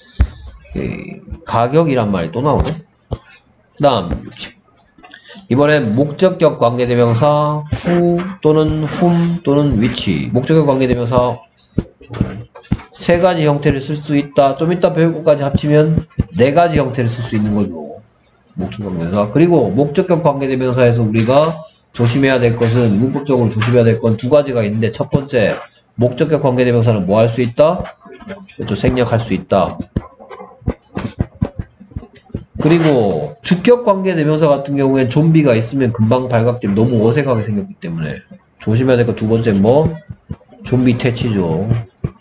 가격이란 말이 또 나오네. 그 다음 60. 이번엔 목적격 관계대명사 who 또는 whom 또는 which. 목적격 관계대명사 세 가지 형태를 쓸 수 있다. 좀 이따 배울 것까지 합치면 네 가지 형태를 쓸 수 있는 거죠. 목적격 관계대명사. 그리고 목적격 관계대명사에서 우리가 조심해야 될 것은, 문법적으로 조심해야 될 건 두 가지가 있는데, 첫 번째, 목적격 관계대명사는 뭐 할 수 있다? 그렇죠. 생략할 수 있다. 그리고 주격 관계대명사 같은 경우엔 좀비가 있으면 금방 발각되면 너무 어색하게 생겼기 때문에 조심해야 될 거 두 번째 뭐? 좀비 퇴치죠.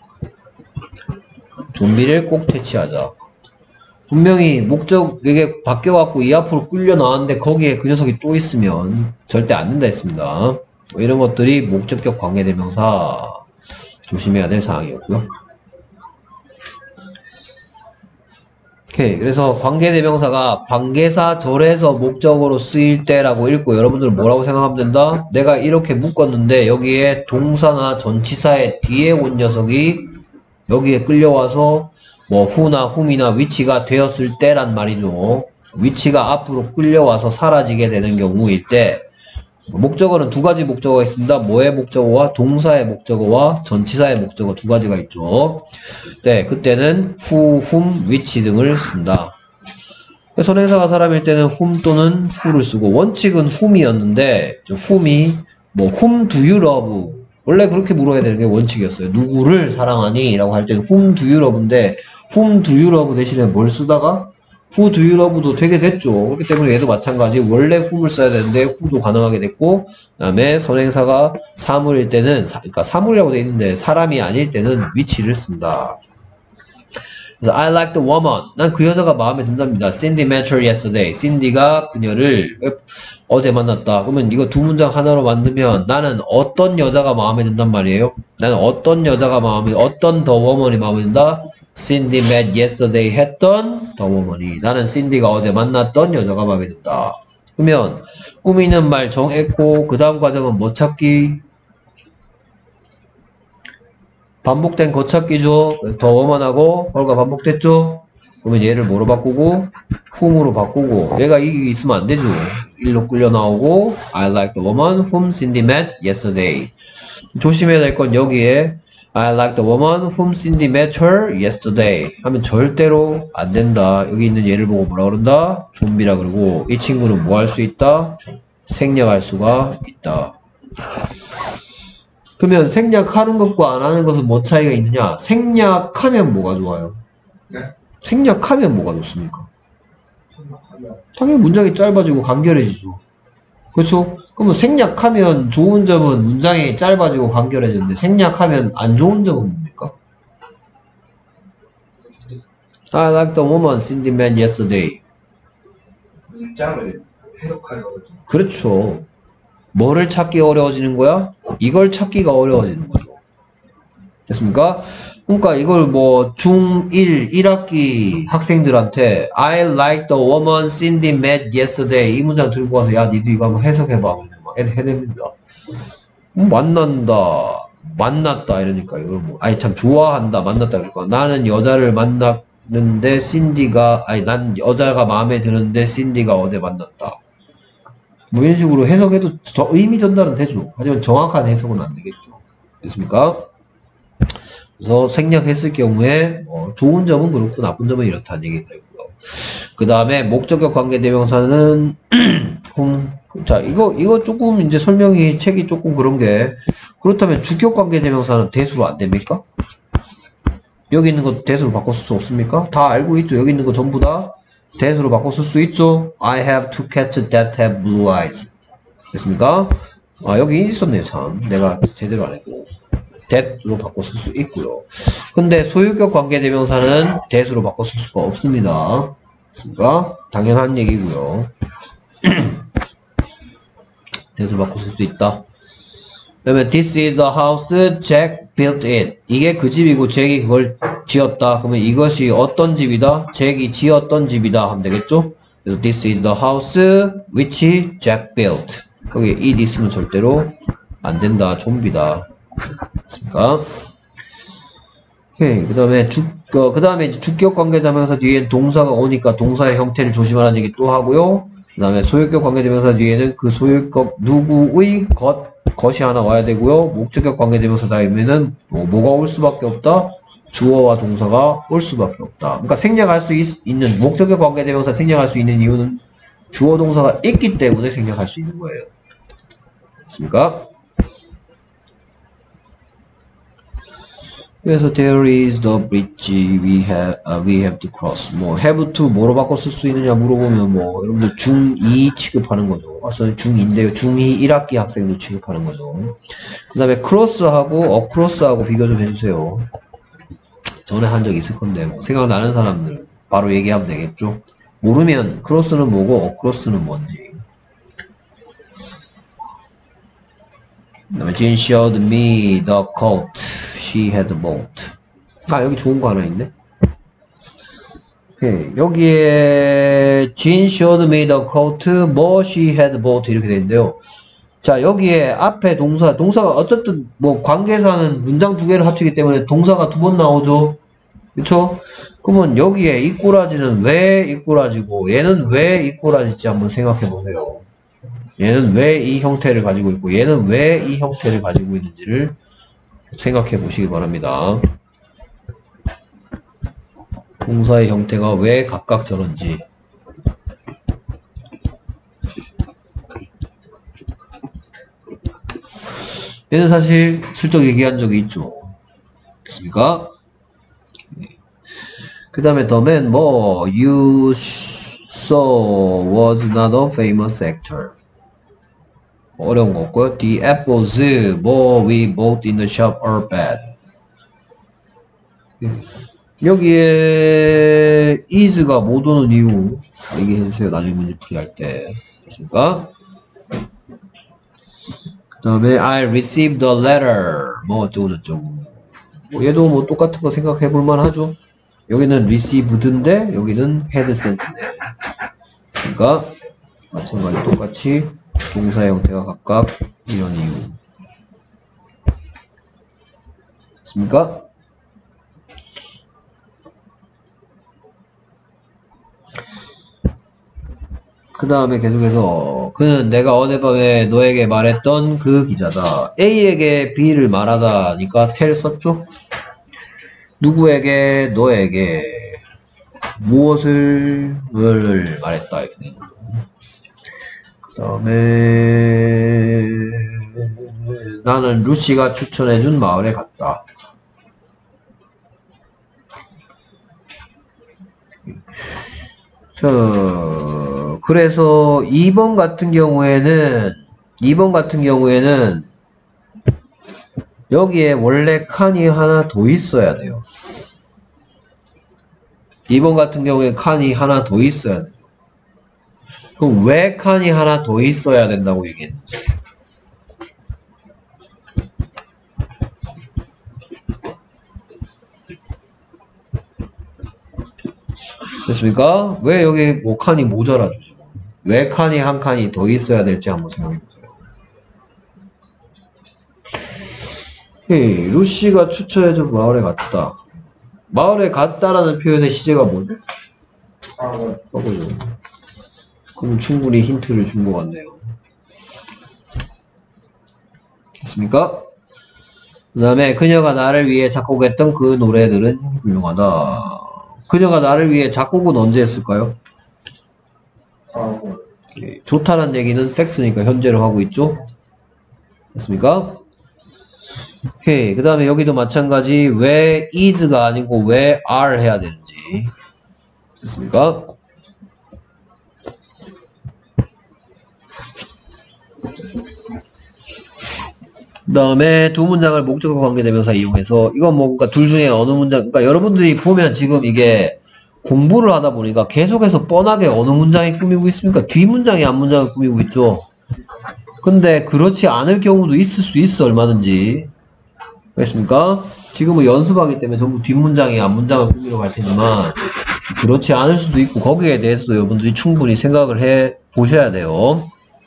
좀비를 꼭 퇴치하자. 분명히 목적 이게 바뀌어갖고 이 앞으로 끌려 나왔는데 거기에 그 녀석이 또 있으면 절대 안 된다 했습니다. 이런 것들이 목적격 관계대명사 조심해야 될 사항이었고요. 오케이. 그래서 관계대명사가 관계사절에서 목적어로 쓰일 때라고 읽고 여러분들은 뭐라고 생각하면 된다? 내가 이렇게 묶었는데 여기에 동사나 전치사의 뒤에 온 녀석이 여기에 끌려와서 뭐 who나 whom이나 which가 되었을 때란 말이죠. which가 앞으로 끌려와서 사라지게 되는 경우일 때 목적어는 두 가지 목적어가 있습니다. 뭐의 목적어와 동사의 목적어와 전치사의 목적어 두 가지가 있죠. 네, 그때는 who, whom, which 등을 쓴다. 선행사가 사람일 때는 whom 또는 who를 쓰고 원칙은 whom이었는데 whom이 뭐 whom do you love? 원래 그렇게 물어야 되는 게 원칙이었어요. 누구를 사랑하니? 라고 할 때는 whom do you love인데 whom do you love 대신에 뭘 쓰다가 who do you love도 되게 됐죠. 그렇기 때문에 얘도 마찬가지. 원래 whom을 써야 되는데 who도 가능하게 됐고, 그 다음에 선행사가 사물일 때는, 그러니까 사물이라고 되어 있는데 사람이 아닐 때는 which를 쓴다. 그래서 I like the woman. 난 그 여자가 마음에 든답니다. Cindy met her yesterday. Cindy가 그녀를 어제 만났다. 그러면 이거 두 문장 하나로 만들면 나는 어떤 여자가 마음에 든단 말이에요. 나는 어떤 여자가 어떤 the woman이 마음에 든다. Cindy met yesterday 했던 the woman이. 나는 Cindy가 어제 만났던 여자가 마음에 든다. 그러면 꾸미는 말 정했고 그 다음 과정은 뭐 찾기? 반복된 거 찾기죠. 더 woman하고 헐가 반복됐죠. 그러면 얘를 뭐로 바꾸고? whom으로 바꾸고. 얘가 이게 있으면 안 되죠. 일로 끌려 나오고 I like the woman whom Cindy met yesterday. 조심해야 될 건 여기에 I like the woman whom Cindy met her yesterday 하면 절대로 안 된다. 여기 있는 얘를 보고 뭐라 그런다? 좀비라 그러고 이 친구는 뭐 할 수 있다? 생략할 수가 있다. 그러면 생략하는 것과 안 하는 것은 뭐 차이가 있느냐? 생략하면 뭐가 좋아요? 네? 생략하면 뭐가 좋습니까? 당연히 문장이 짧아지고 간결해지죠. 그렇죠? 그러면 생략하면 좋은 점은 문장이 짧아지고 간결해지는데 생략하면 안 좋은 점은 뭡니까? I like the woman Cindy met yesterday. 문장을 해석하려고 하죠. 그렇죠. 뭐를 찾기 어려워지는 거야? 이걸 찾기가 어려워지는 거죠. 됐습니까? 그러니까 이걸 뭐 중1, 1학기 학생들한테 I like the woman Cindy met yesterday 이 문장 들고 와서 야 니도 이거 한번 해석해봐. 해냅니다. 만났다 이러니까 이걸 뭐 아니 참 좋아한다 만났다 그러니까 나는 여자를 만났는데 난 여자가 마음에 드는데 신디가 어제 만났다. 뭐 이런 식으로 해석해도 의미 전달은 되죠. 하지만 정확한 해석은 안 되겠죠. 됐습니까? 그래서 생략했을 경우에 좋은 점은 그렇고 나쁜 점은 이렇다는 얘기 되고요. 그 다음에 목적격 관계대명사는 자 이거 조금 이제 설명이 책이 조금 그런 게 그렇다면 주격 관계대명사는 대수로 안 됩니까? 여기 있는 거 대수로 바꿔 쓸 수 없습니까? 다 알고 있죠. 여기 있는 거 전부 다 대수로 바꿔 쓸 수 있죠. I have two cats that have blue eyes. 됐습니까? 아 여기 있었네요. 참 내가 제대로 안 했고 that로 바꿔 쓸 수 있고요. 근데 소유격 관계대명사는 that으로 바꿔 쓸 수가 없습니다. 됐습니까? 당연한 얘기고요. that으로 바꿔 쓸 수 있다. 그다음에 this is the house Jack built it. 이게 그 집이고 잭이 그걸 지었다. 그러면 이것이 어떤 집이다? 잭이 지었던 집이다 하면 되겠죠? 그래서 this is the house which Jack built. 거기에 it 있으면 절대로 안 된다. 좀비다. 됐습니까? 오케이. 그 다음에 주격 관계대명사 뒤엔 동사가 오니까 동사의 형태를 조심하라는 얘기 또 하고요. 그 다음에 소유격 관계대명사 뒤에는 그 소유격 누구의 것이 하나 와야 되고요. 목적격 관계대명사 다음에는 뭐가 올 수밖에 없다? 주어와 동사가 올 수밖에 없다. 그러니까 생략할 수 있는 목적격 관계대명사 생략할 수 있는 이유는 주어 동사가 있기 때문에 생략할 수 있는 거예요. 됐습니까? 그래서 there is the bridge we have to cross. 뭐 have to 뭐로 바꿔 쓸 수 있느냐 물어보면 뭐 여러분들 중2 취급하는 거죠. 저는 중2인데요. 중2 1학기 학생들 취급하는 거죠. 그 다음에 cross하고 across하고 비교 좀 해주세요. 전에 한 적 있을 건데 뭐 생각나는 사람들은 바로 얘기하면 되겠죠. 모르면 cross는 뭐고 across는 뭔지. 그 다음에 Jean showed me the coat she had bought. 아 여기 좋은 거 하나 있네. 오케이. 여기에 Jean showed me the coat 뭐 she had bought 이렇게 되는데요. 자 여기에 앞에 동사가 어쨌든 뭐 관계사는 문장 두 개를 합치기 때문에 동사가 두 번 나오죠. 그쵸? 그러면 여기에 이 꼬라지는 왜 이 꼬라지고 얘는 왜 이 꼬라지인지 한번 생각해 보세요. 얘는 왜 이 형태를 가지고 있고 얘는 왜 이 형태를 가지고 있는지를 생각해 보시기 바랍니다. 동사의 형태가 왜 각각 저런지. 얘는 사실 슬쩍 얘기한 적이 있죠. 됐습니까? 그 다음에 the man 뭐 you saw was not a famous actor. 어려운 거 없고요. The apples 뭐 we bought in the shop are bad. 여기에 is가 못 오는 이유 얘기해주세요. 나중에 문제 풀이할 때. 됐습니까? 그 다음에 I received a letter 뭐 어쩌고저쩌고 뭐 얘도 뭐 똑같은 거 생각해 볼만 하죠. 여기는 received인데 여기는 had sent네. 그러니까 마찬가지 똑같이 동사의 형태가 각각 이런 이유. 됐습니까? 그 다음에 계속해서 그는 내가 어젯밤에 너에게 말했던 그 기자다. A에게 B를 말하다니까 tell 썼죠? 누구에게? 너에게 무엇을 말했다. 이렇게. 그 다음에 나는 루시가 추천해준 마을에 갔다. 자, 그래서 2번 같은 경우에는 여기에 원래 칸이 하나 더 있어야 돼요. 2번 같은 경우에 칸이 하나 더 있어야 돼요. 그럼 왜 칸이 하나 더 있어야 된다고 얘기했는지. 됐습니까? 왜 여기 뭐 칸이 모자라죠? 왜 칸이 한 칸이 더 있어야 될지 한번 생각해보세요. 루시가 추천해준 마을에 갔다. 마을에 갔다라는 표현의 시제가 뭐죠? 그럼 충분히 힌트를 준 것 같네요. 됐습니까? 그 다음에 그녀가 나를 위해 작곡했던 그 노래들은 훌륭하다. 그녀가 나를 위해 작곡은 언제 했을까요? 좋다는 얘기는 팩트니까 현재로 하고 있죠. 됐습니까? 오케이. 그 다음에 여기도 마찬가지 왜 is가 아니고 왜 are 해야 되는지. 됐습니까? 그 다음에 두 문장을 목적어 관계대명사 이용해서 이건 뭐 그러니까 둘 중에 어느 문장 그러니까 여러분들이 보면 지금 이게 공부를 하다 보니까 계속해서 뻔하게 어느 문장이 꾸미고 있습니까? 뒷문장이 앞문장을 꾸미고 있죠. 근데 그렇지 않을 경우도 있을 수 있어 얼마든지. 알겠습니까? 지금은 연습하기 때문에 전부 뒷문장이 앞문장을 꾸미려고 할 테지만 그렇지 않을 수도 있고 거기에 대해서도 여러분들이 충분히 생각을 해 보셔야 돼요.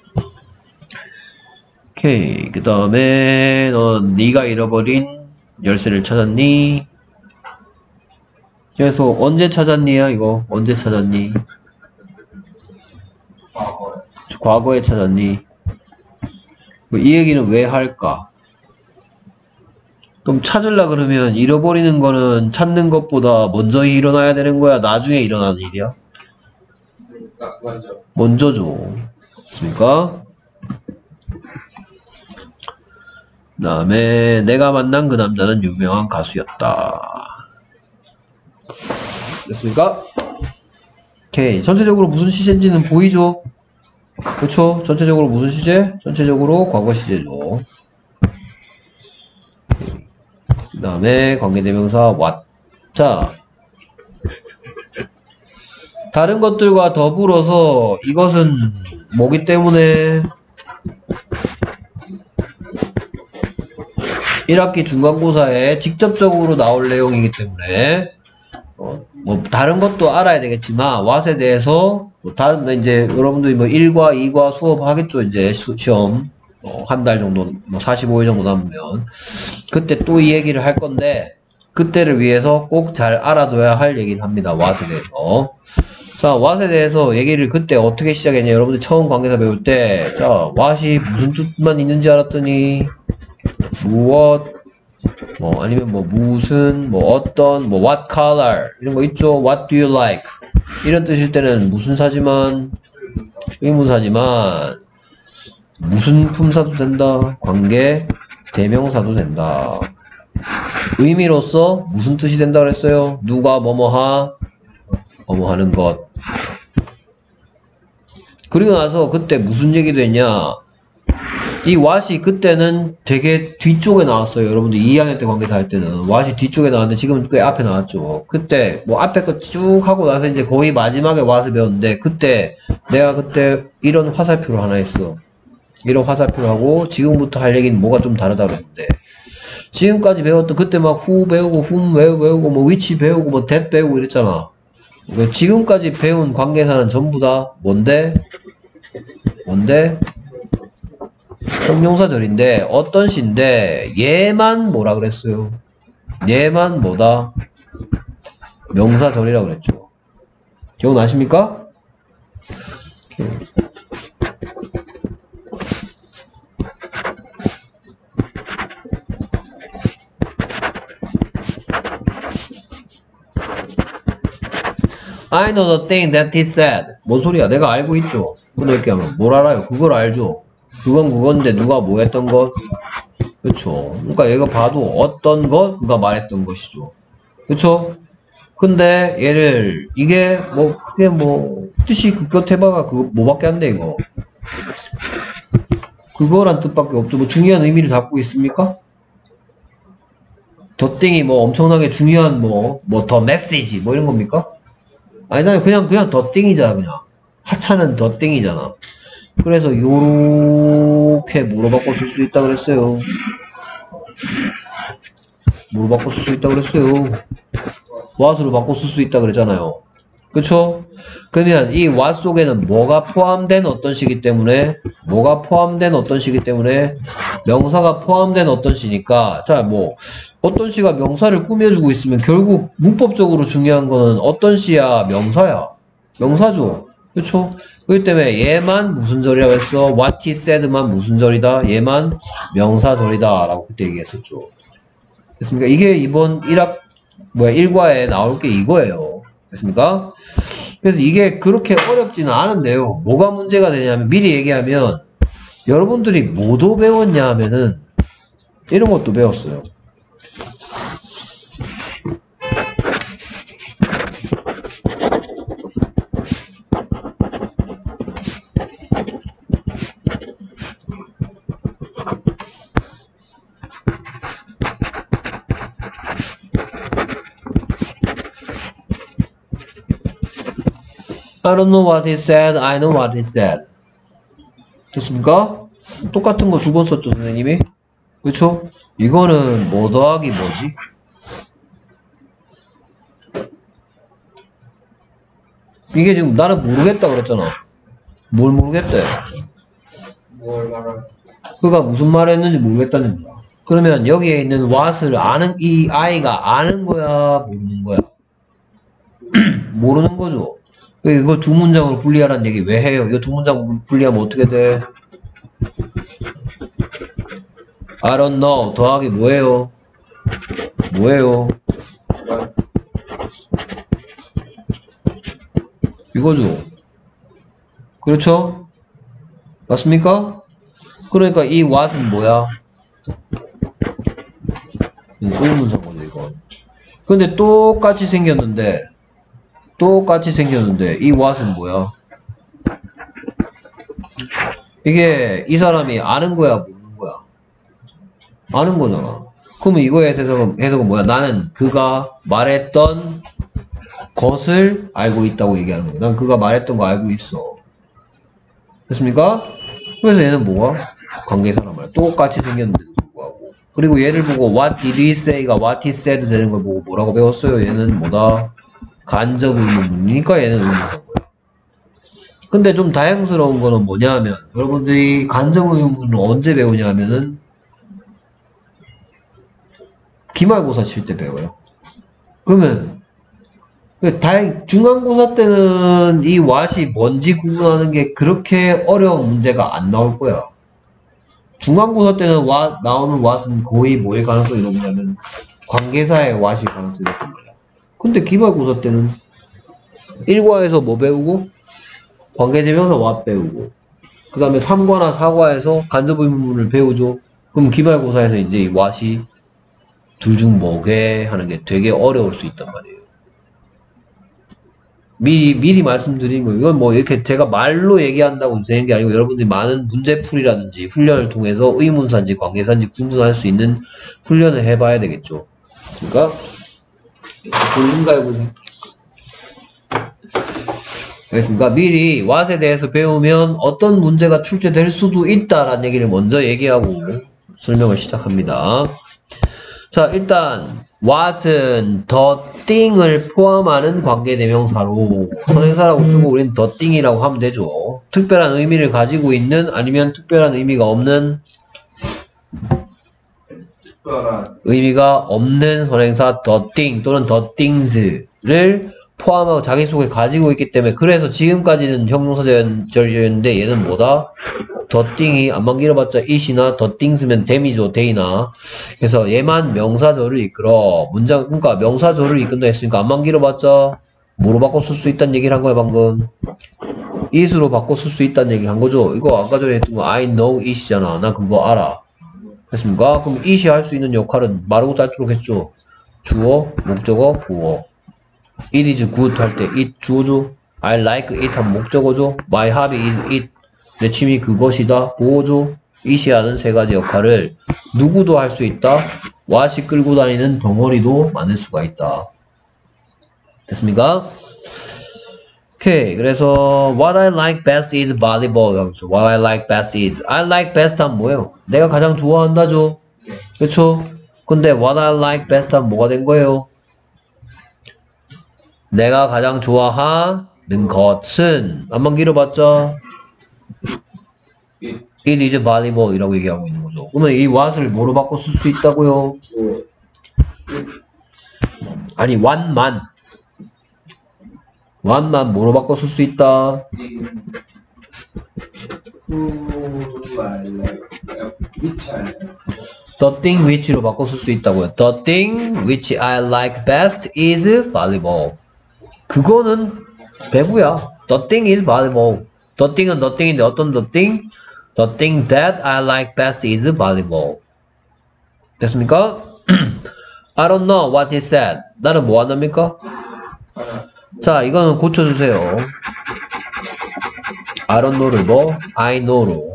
오케이. 그 다음에 넌 네가 잃어버린 열쇠를 찾았니? 그래서 언제 찾았니야 이거? 언제 찾았니? 과거에 찾았니? 이 얘기는 왜 할까? 그럼 찾으려 그러면 잃어버리는 거는 찾는 것보다 먼저 일어나야 되는 거야? 나중에 일어나는 일이야? 먼저죠. 맞습니까? 그 다음에 내가 만난 그 남자는 유명한 가수였다. 됐습니까? 오케이. 전체적으로 무슨 시제인지는 보이죠? 그렇죠? 전체적으로 무슨 시제? 전체적으로 과거 시제죠. 그 다음에 관계대명사 what. 자, 다른 것들과 더불어서 이것은 뭐기 때문에 1학기 중간고사에 직접적으로 나올 내용이기 때문에 뭐 다른 것도 알아야 되겠지만 what에 대해서 뭐 다른 이제 여러분들이 뭐 1과 2과 수업 하겠죠. 이제 시험 한 달 정도 뭐 45일 정도 남으면 그때 또 이 얘기를 할 건데 그때를 위해서 꼭 잘 알아둬야 할 얘기를 합니다. what에 대해서. 자, what에 대해서 얘기를 그때 어떻게 시작했냐. 여러분들 처음 관계사 배울 때 자, what이 무슨 뜻만 있는지 알았더니 무엇 아니면 뭐 무슨 뭐 어떤 뭐 what color 이런 거 있죠. what do you like 이런 뜻일 때는 무슨 사지만 의문사지만 무슨 품사도 된다. 관계 대명사도 된다. 의미로서 무슨 뜻이 된다 그랬어요? 누가 뭐뭐하 뭐뭐 하는 것. 그리고 나서 그때 무슨 얘기도 했냐. 이 what이 그때는 되게 뒤쪽에 나왔어요. 여러분들 2학년 때 관계사 할 때는 what이 뒤쪽에 나왔는데 지금은 꽤 앞에 나왔죠. 그때 뭐 앞에 거 쭉 하고 나서 이제 거의 마지막에 what을 배웠는데 그때 내가 그때 이런 화살표를 하나 했어. 이런 화살표를 하고 지금부터 할 얘기는 뭐가 좀 다르다 그랬는데 지금까지 배웠던 그때 막 who 배우고 whom 배우고 뭐 which 배우고 뭐 that 배우고 이랬잖아. 지금까지 배운 관계사는 전부 다 뭔데? 형용사절인데 어떤 시인데 얘만 뭐라 그랬어요? 얘만 뭐다? 명사절이라고 그랬죠. 기억나십니까? I know the thing that he said. 뭔 소리야? 내가 알고 있죠. 근데 이렇게 하면 뭘 알아요? 그걸 알죠. 그건 그건데 누가 뭐 했던 것? 그쵸. 그러니까 얘가 봐도 어떤 것? 그가 말했던 것이죠. 그쵸? 근데 얘를 이게 뭐 크게 뭐 뜻이 그것 해봐가 그거 뭐밖에 안 돼 이거. 그거란 뜻밖에 없죠. 뭐 중요한 의미를 담고 있습니까? 더 띵이 뭐 엄청나게 중요한 뭐 더 메시지 뭐 이런 겁니까? 아니 난 그냥 더 띵이잖아. 그냥 하찮은 더 띵이잖아. 그래서 요렇게 물어바꿔 쓸 수 있다 그랬어요. 물어바꿔 쓸 수 있다 그랬어요. what으로 바꿔 쓸 수 있다 그랬잖아요. 그쵸? 그러면 이 what 속에는 뭐가 포함된 어떤 시기 때문에 명사가 포함된 어떤 시니까 자 뭐 어떤 시가 명사를 꾸며주고 있으면 결국 문법적으로 중요한 거는 어떤 시야? 명사야. 명사죠. 그쵸? 그렇기 때문에 얘만 무슨 절이라고 했어? What he said만 무슨 절이다? 얘만 명사절이다 라고 그때 얘기했었죠. 됐습니까? 이게 이번 1과에 나올 게 이거예요. 됐습니까? 그래서 이게 그렇게 어렵지는 않은데요. 뭐가 문제가 되냐면, 미리 얘기하면, 여러분들이 뭐도 배웠냐 하면은, 이런 것도 배웠어요. I don't know what he said. I know what he said. 됐습니까? 똑같은 거 두 번 썼죠, 선생님이? 그쵸? 이거는 뭐 더하기 뭐지? 이게 지금 나는 모르겠다 그랬잖아. 뭘 모르겠대? 뭘 말할? 그가 무슨 말을 했는지 모르겠다는 거야. 그러면 여기에 있는 what을 아는, 이 아이가 아는 거야? 모르는 거야? 모르는 거죠. 이거 두 문장으로 분리하라는 얘기 왜 해요? 이거 두 문장 분리하면 어떻게 돼? I don't know 더하기 뭐예요? 뭐예요? 이거죠. 그렇죠? 맞습니까? 그러니까 이 what은 뭐야? 의문사거든요, 이거. 근데 똑같이 생겼는데 이 what은 뭐야? 이게 이 사람이 아는 거야, 모르는 거야? 아는 거잖아. 그러면 이거의 해석은 뭐야? 나는 그가 말했던 것을 알고 있다고 얘기하는 거야. 난 그가 말했던 거 알고 있어. 됐습니까? 그래서 얘는 뭐야? 관계사란 말이야. 똑같이 생겼는데도 불구하고. 그리고 얘를 보고 what did he say가 what he said 되는 걸 보고 뭐라고 배웠어요? 얘는 뭐다? 간접 의문문이니까 얘는 의문사인 거야. 근데 좀 다양스러운 거는 뭐냐 하면 여러분들이 간접 의문문을 언제 배우냐 하면은 기말고사 칠 때 배워요. 그러면 중간고사 때는 이 what이 뭔지 구분하는 게 그렇게 어려운 문제가 안 나올 거야. 중간고사 때는 나오는 what은 거의 뭐일 가능성이 높냐면 관계사의 what이 가능성이 높단 말이야. 근데 기말고사 때는 1과에서 뭐 배우고 관계대명사 what 배우고 그 다음에 3과나 4과에서 간접의문문을 배우죠. 그럼 기말고사에서 이제 이 what이 둘 중 뭐게 하는 게 되게 어려울 수 있단 말이에요. 미리 말씀드린 거예요. 이건 뭐 이렇게 제가 말로 얘기한다고 되는 게 아니고 여러분들이 많은 문제풀이라든지 훈련을 통해서 의문사인지 관계사인지 구분할 수 있는 훈련을 해봐야 되겠죠. 맞습니까? 볼륨가요, 보세요. 알겠습니까? 미리 what에 대해서 배우면 어떤 문제가 출제될 수도 있다라는 얘기를 먼저 얘기하고 설명을 시작합니다. 자, 일단 what은 the thing을 포함하는 관계대명사로 선행사라고 쓰고 우리는 the thing이라고 하면 되죠. 특별한 의미를 가지고 있는 아니면 특별한 의미가 없는 의미가 없는 선행사 the thing 또는 the things를 포함하고 자기 속에 가지고 있기 때문에 그래서 지금까지는 형용사절이었는데 얘는 뭐다? the thing이 안만 길어봤자 it이나 the things면 them이죠, they나. 그래서 얘만 명사절을 이끌어 그러니까 명사절을 이끈다 했으니까 안만 길어봤자 뭐로 바꿔 쓸 수 있다는 얘기를 한 거야 방금. it으로 바꿔 쓸 수 있다는 얘기 한 거죠. 이거 아까 전에 했던 거 I know it이잖아. 나 그거 알아. 됐습니까? 그럼 it이 할 수 있는 역할은 마르고 닳도록 했죠. 주어, 목적어, 보어. It is good 할 때 it 주어죠. I like it 하면 목적어죠. My hobby is it. 내 취미 그것이다. 보어죠. it이 하는 세 가지 역할을 누구도 할 수 있다. what이 끌고 다니는 덩어리도 만들 수가 있다. 됐습니까? 오케이. 그래서 what I like best is volleyball. what I like best is I like best 하면 뭐예요? 내가 가장 좋아한다죠. 그렇죠? 근데 what I like best 하면 뭐가 된 거예요? 내가 가장 좋아하는 것은 안만 길어봤자 it is volleyball 이라고 얘기하고 있는 거죠. 그러면 이 what을 뭐로 바꿔 쓸 수 있다고요? 아니 what만 뭐로 바꿔 쓸 수 있다? The thing which로 바꿔 쓸 수 있다고요. The thing which I like best is volleyball. 그거는 배구야. The thing is volleyball. The thing은 the thing인데 어떤 the thing? The thing that I like best is volleyball. 됐습니까? I don't know what he said. 나는 뭐 한답니까? 자, 이거는 고쳐주세요. I don't know를 뭐? I know로.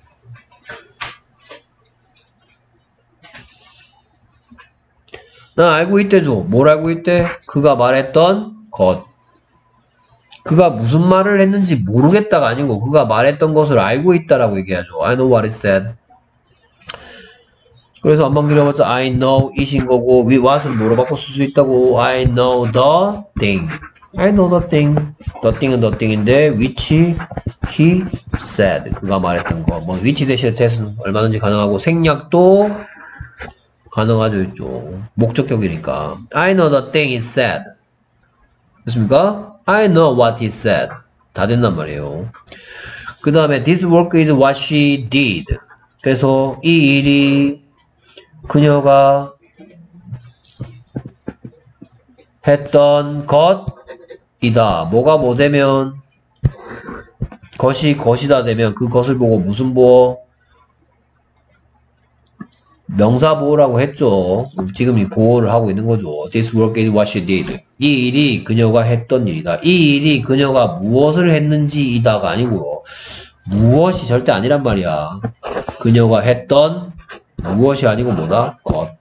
난 알고 있대죠. 뭘 알고 있대? 그가 말했던 것. 그가 무슨 말을 했는지 모르겠다가 아니고 그가 말했던 것을 알고 있다라고 얘기하죠. I know what it said. 그래서 한번 길어봤자 I know it인 거고 what은 뭐로 바꿔 쓸 수 있다고 I know the thing. I know the thing. The thing은 the thing인데 which he said. 그가 말했던 거. 뭐 which 대신에 that은 얼마든지 가능하고 생략도 가능하죠. 있죠. 목적격이니까. I know the thing he said. 됐습니까? I know what he said. 다 된단 말이에요. 그 다음에 this work is what she did. 그래서 이 일이 그녀가 했던 것이다. 뭐가 뭐 되면 것이 것이다 되면 그 것을 보고 무슨 보어? 명사 보호라고 했죠. 지금 이 보호를 하고 있는 거죠. This work is what she did. 이 일이 그녀가 했던 일이다. 이 일이 그녀가 무엇을 했는지이다가 아니고 무엇이 절대 아니란 말이야. 그녀가 했던 무엇이 아니고 뭐다? 것.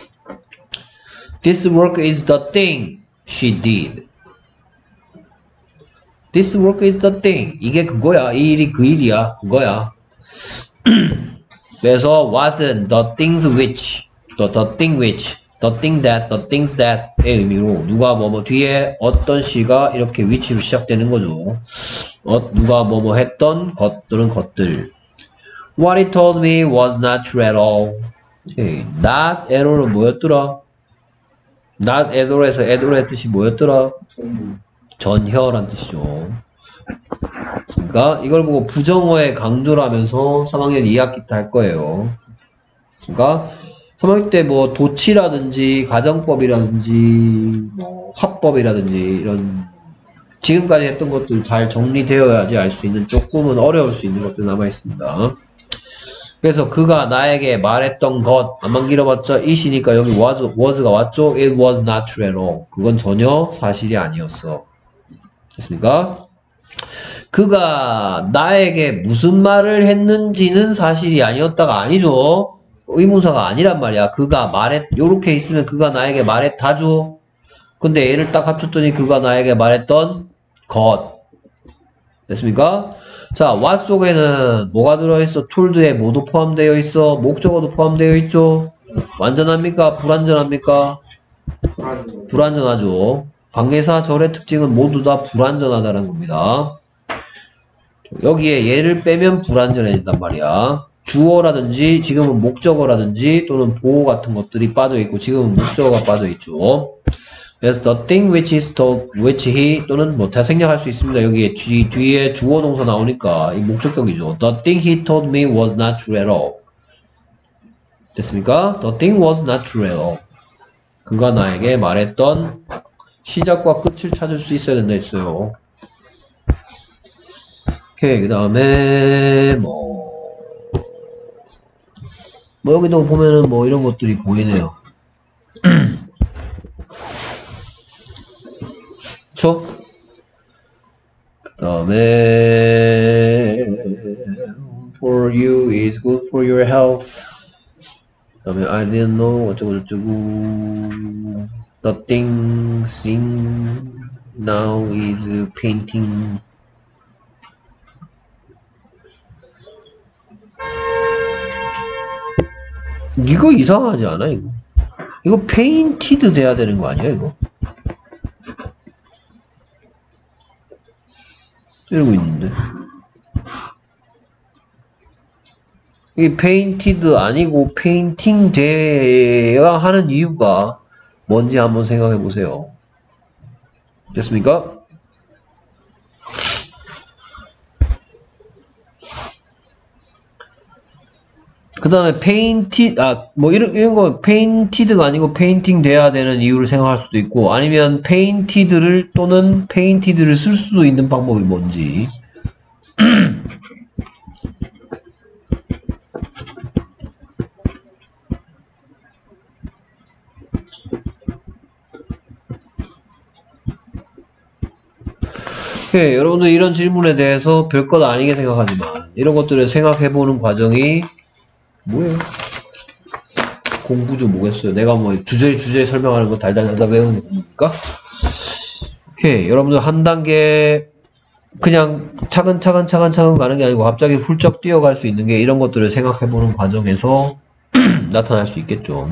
This work is the thing she did. This work is the thing. 이게 그거야. 이 일이 그 일이야. 그거야. 그래서 what은 the things which, the thing which, the thing that, the things that의 의미로 누가 뭐뭐 뒤에 어떤 시가 이렇게 which로 시작되는 거죠. 누가 뭐뭐 했던 것들은 것들. What he told me was not true at all. Not at all은 뭐였더라? Not at all에서 at all의 뜻이 뭐였더라? 전혀란 뜻이죠. 그러니까 이걸 보고 부정어의 강조를 하면서 3학년 2학기 때 할 거예요. 그러니까 3학기 때 뭐 도치라든지 가정법이라든지 뭐 화법이라든지 이런 지금까지 했던 것들 잘 정리되어야지 알 수 있는 조금은 어려울 수 있는 것들 남아 있습니다. 그래서 그가 나에게 말했던 것 안만 길어봤자 it이니까 여기 was가 왔죠? It was not true at all. 그건 전혀 사실이 아니었어. 됐습니까? 그가 나에게 무슨 말을 했는지는 사실이 아니었다가 아니죠. 의문사가 아니란 말이야. 그가 요렇게 있으면 그가 나에게 말했다죠. 근데 얘를 딱 합쳤더니 그가 나에게 말했던 것. 됐습니까? 자, what 속에는 뭐가 들어있어? told에 모두 포함되어 있어? 목적어도 포함되어 있죠? 완전합니까? 불완전합니까? 불완전하죠. 관계사 절의 특징은 모두 다 불완전하다는 겁니다. 여기에 얘를 빼면 불완전해진단 말이야. 주어라든지 지금은 목적어라든지 또는 보호 같은 것들이 빠져있고 지금은 목적어가 빠져있죠. 그래서 the thing which is told, which he 또는 뭐 다 생략할 수 있습니다. 여기에 뒤에 주어 동사 나오니까 이 목적격이죠. The thing he told me was not true at all. 됐습니까? The thing was not true at all. 그가 나에게 말했던 시작과 끝을 찾을 수 있어야 된다 했어요. 오케이, 그 다음에 뭐 여기도 보면은 뭐 이런 것들이 보이네요. 그쵸? 그 다음에 for you is good for your health. 그 다음에 I didn't know 어쩌고 저쩌고 the thing seen now is painting. 이거 이상하지 않아 이거? 이거 painted 돼야 되는 거 아니야 이거? 이러고 있는데 이게 painted 아니고 painting 돼야 하는 이유가 뭔지 한번 생각해 보세요. 됐습니까? 그 다음에 painted, 뭐 이런 거 painted가 아니고 painting 돼야 되는 이유를 생각할 수도 있고, 아니면 painted를 또는 painted를 쓸 수도 있는 방법이 뭔지. 네, 여러분들 이런 질문에 대해서 별것 아니게 생각하지만 이런 것들을 생각해보는 과정이 뭐예요? 공부죠 뭐겠어요? 내가 뭐 주제에 설명하는 거 달달달달 외우는 겁니까? 오케이, 여러분들 한 단계 그냥 차근차근 가는 게 아니고 갑자기 훌쩍 뛰어갈 수 있는 게 이런 것들을 생각해보는 과정에서 나타날 수 있겠죠.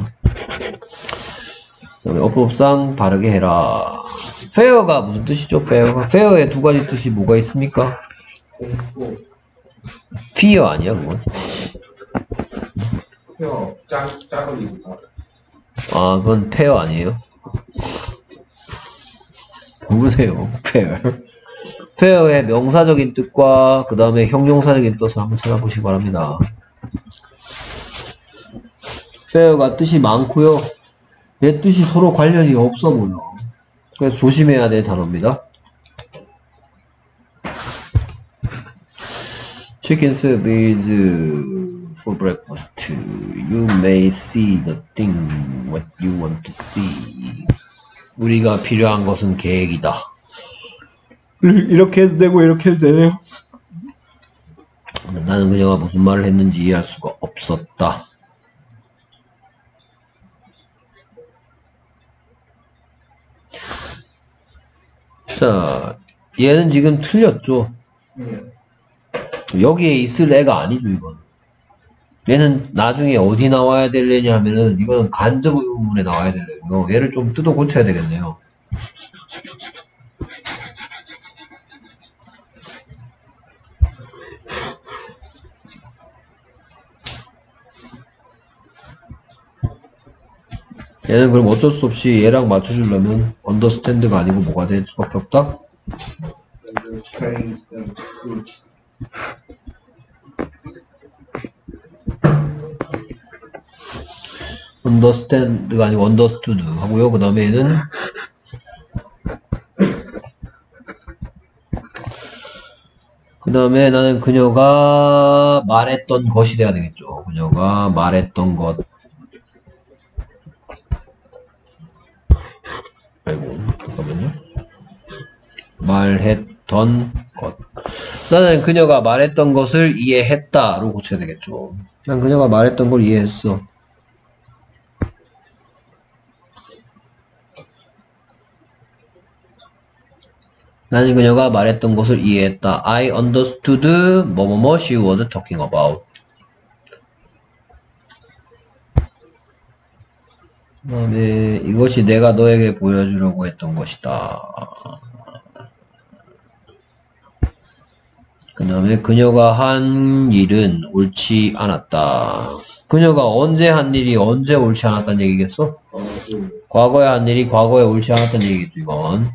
그다음에 어법상 바르게 해라. fair가 무슨 뜻이죠? fair의 두 가지 뜻이 뭐가 있습니까? 공부. fear 아니야 그건? 표 짝짝을리다. 아 그건 fair 아니에요? 보세요. fair의 명사적인 뜻과 그 다음에 형용사적인 뜻을 한번 찾아보시기 바랍니다. fair가 뜻이 많고요. 내 뜻이 서로 관련이 없어 보여. 그래서 조심해야 될 단어입니다. Chicken soup is for breakfast. You may see the thing what you want to see. 우리가 필요한 것은 계획이다. 이렇게 해도 되고 이렇게 해도 되네요. 나는 그녀가 무슨 말을 했는지 이해할 수가 없었다. 자, 얘는 지금 틀렸죠? 여기에 있을 애가 아니죠, 이건. 얘는 나중에 어디 나와야 되려냐 하면은, 이거는 간접 의문문에 나와야 되려고요. 얘를 좀 뜯어 고쳐야 되겠네요. 얘는 그럼 어쩔 수 없이 얘랑 맞춰주려면 understand가 아니고 뭐가 될 수밖에 없다? understand가 아니고 understood 하고요. 그 다음에 얘는 그 다음에 나는 그녀가 말했던 것이 돼야 되겠죠. 그녀가 말했던 것. 아이고, 잠깐만요. 말했던 것. 나는 그녀가 말했던 것을 이해했다로 고쳐야 되겠죠. 난 그녀가 말했던 걸 이해했어. 나는 그녀가 말했던 것을 이해했다. I understood 뭐뭐뭐 she was talking about. 그 다음에 이것이 내가 너에게 보여주려고 했던 것이다. 그 다음에 그녀가 한 일은 옳지 않았다. 그녀가 언제 한 일이 언제 옳지 않았다는 얘기겠어? 과거에 한 일이 과거에 옳지 않았다는 얘기겠죠, 이건.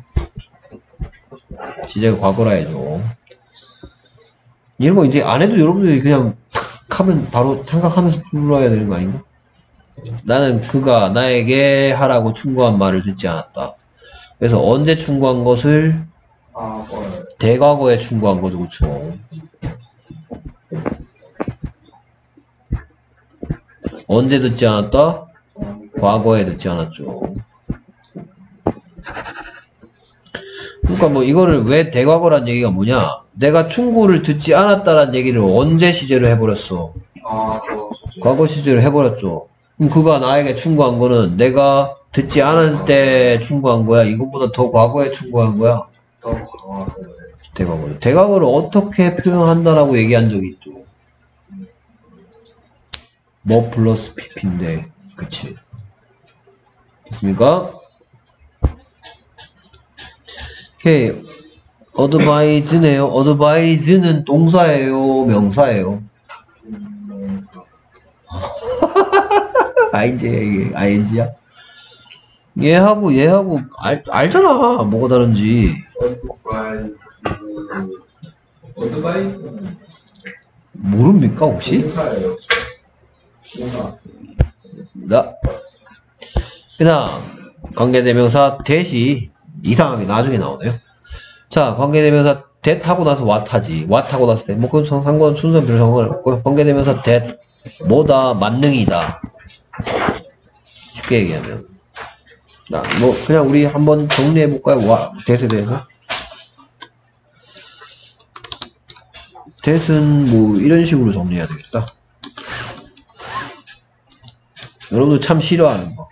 시제가 과거라 해줘. 이런 거 이제 안 해도 여러분들이 그냥 탁 하면 바로 생각하면서 풀어야 되는 거 아닌가? 나는 그가 나에게 하라고 충고한 말을 듣지 않았다. 그래서 언제 충고한 것을 대과거에 충고한 거죠, 그쵸? 언제 듣지 않았다? 과거에 듣지 않았죠. 그러니까 뭐 이거를 왜 대과거란 얘기가 뭐냐? 내가 충고를 듣지 않았다란 얘기를 언제 시제로 해버렸어? 과거 시제로 해버렸죠. 그럼 그가 나에게 충고한 거는 내가 듣지 않을 때 충고한 거야? 이것보다 더 과거에 충고한 거야? 대과거를. 대과거를 어떻게 표현한다라고 얘기한 적이 있죠. 뭐 플러스 pp인데, 그치? 됐습니까? 오케이. advise네요. advise는 동사예요, 명사예요? ing야? 얘하고 알잖아, 뭐가 다른지. 모릅니까 혹시? 그 다음 관계대명사 that이 이상하게 나중에 나오네요. 자, 관계대명사 that 하고 나서 what 하지. what 하고 나서 that. 뭐 그건 상관 순서는 별 상관없고요. 관계대명사 that 뭐다 만능이다. 쉽게 얘기하면. 자, 뭐 그냥 우리 한번 정리해 볼까요? that에 대해서. that은 뭐 이런 식으로 정리해야 되겠다. 여러분들 참 싫어하는 거.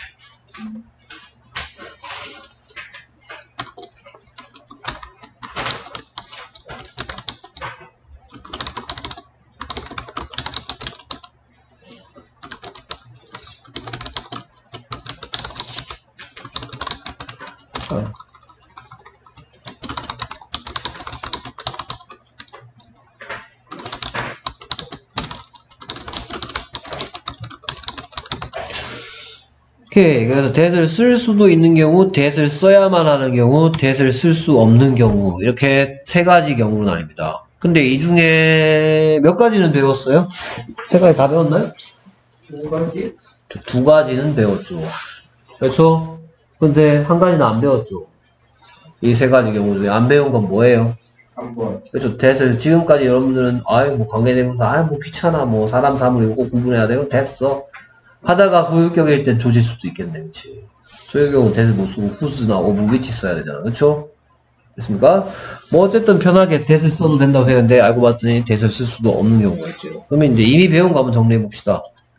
오케이. 그래서 that을 쓸 수도 있는 경우, that을 써야만 하는 경우, that을 쓸 수 없는 경우, 이렇게 세 가지 경우로 나뉩니다. 근데 이 중에 몇 가지는 배웠어요? 세 가지 다 배웠나요? 두 가지? 두 가지는 배웠죠. 그렇죠? 근데 한 가지는 안 배웠죠. 이 세 가지 경우 중에 안 배운 건 뭐예요? 3번. 그렇죠. that을 지금까지 여러분들은 뭐 관계대명사, 뭐 귀찮아, 뭐 사람 사물 이거 꼭 구분해야 되고 됐어. 하다가 소유격일 땐 조질 수도 있겠네, 그치? 소유격은 that을 못 쓰고 whose나 of which 써야 되잖아, 그쵸? 됐습니까? 뭐 어쨌든 편하게 that을 써도 된다고 했는데 알고 봤더니 that을 쓸 수도 없는 경우가 있죠. 그러면 이제 이미 배운 거 한번 정리해 봅시다.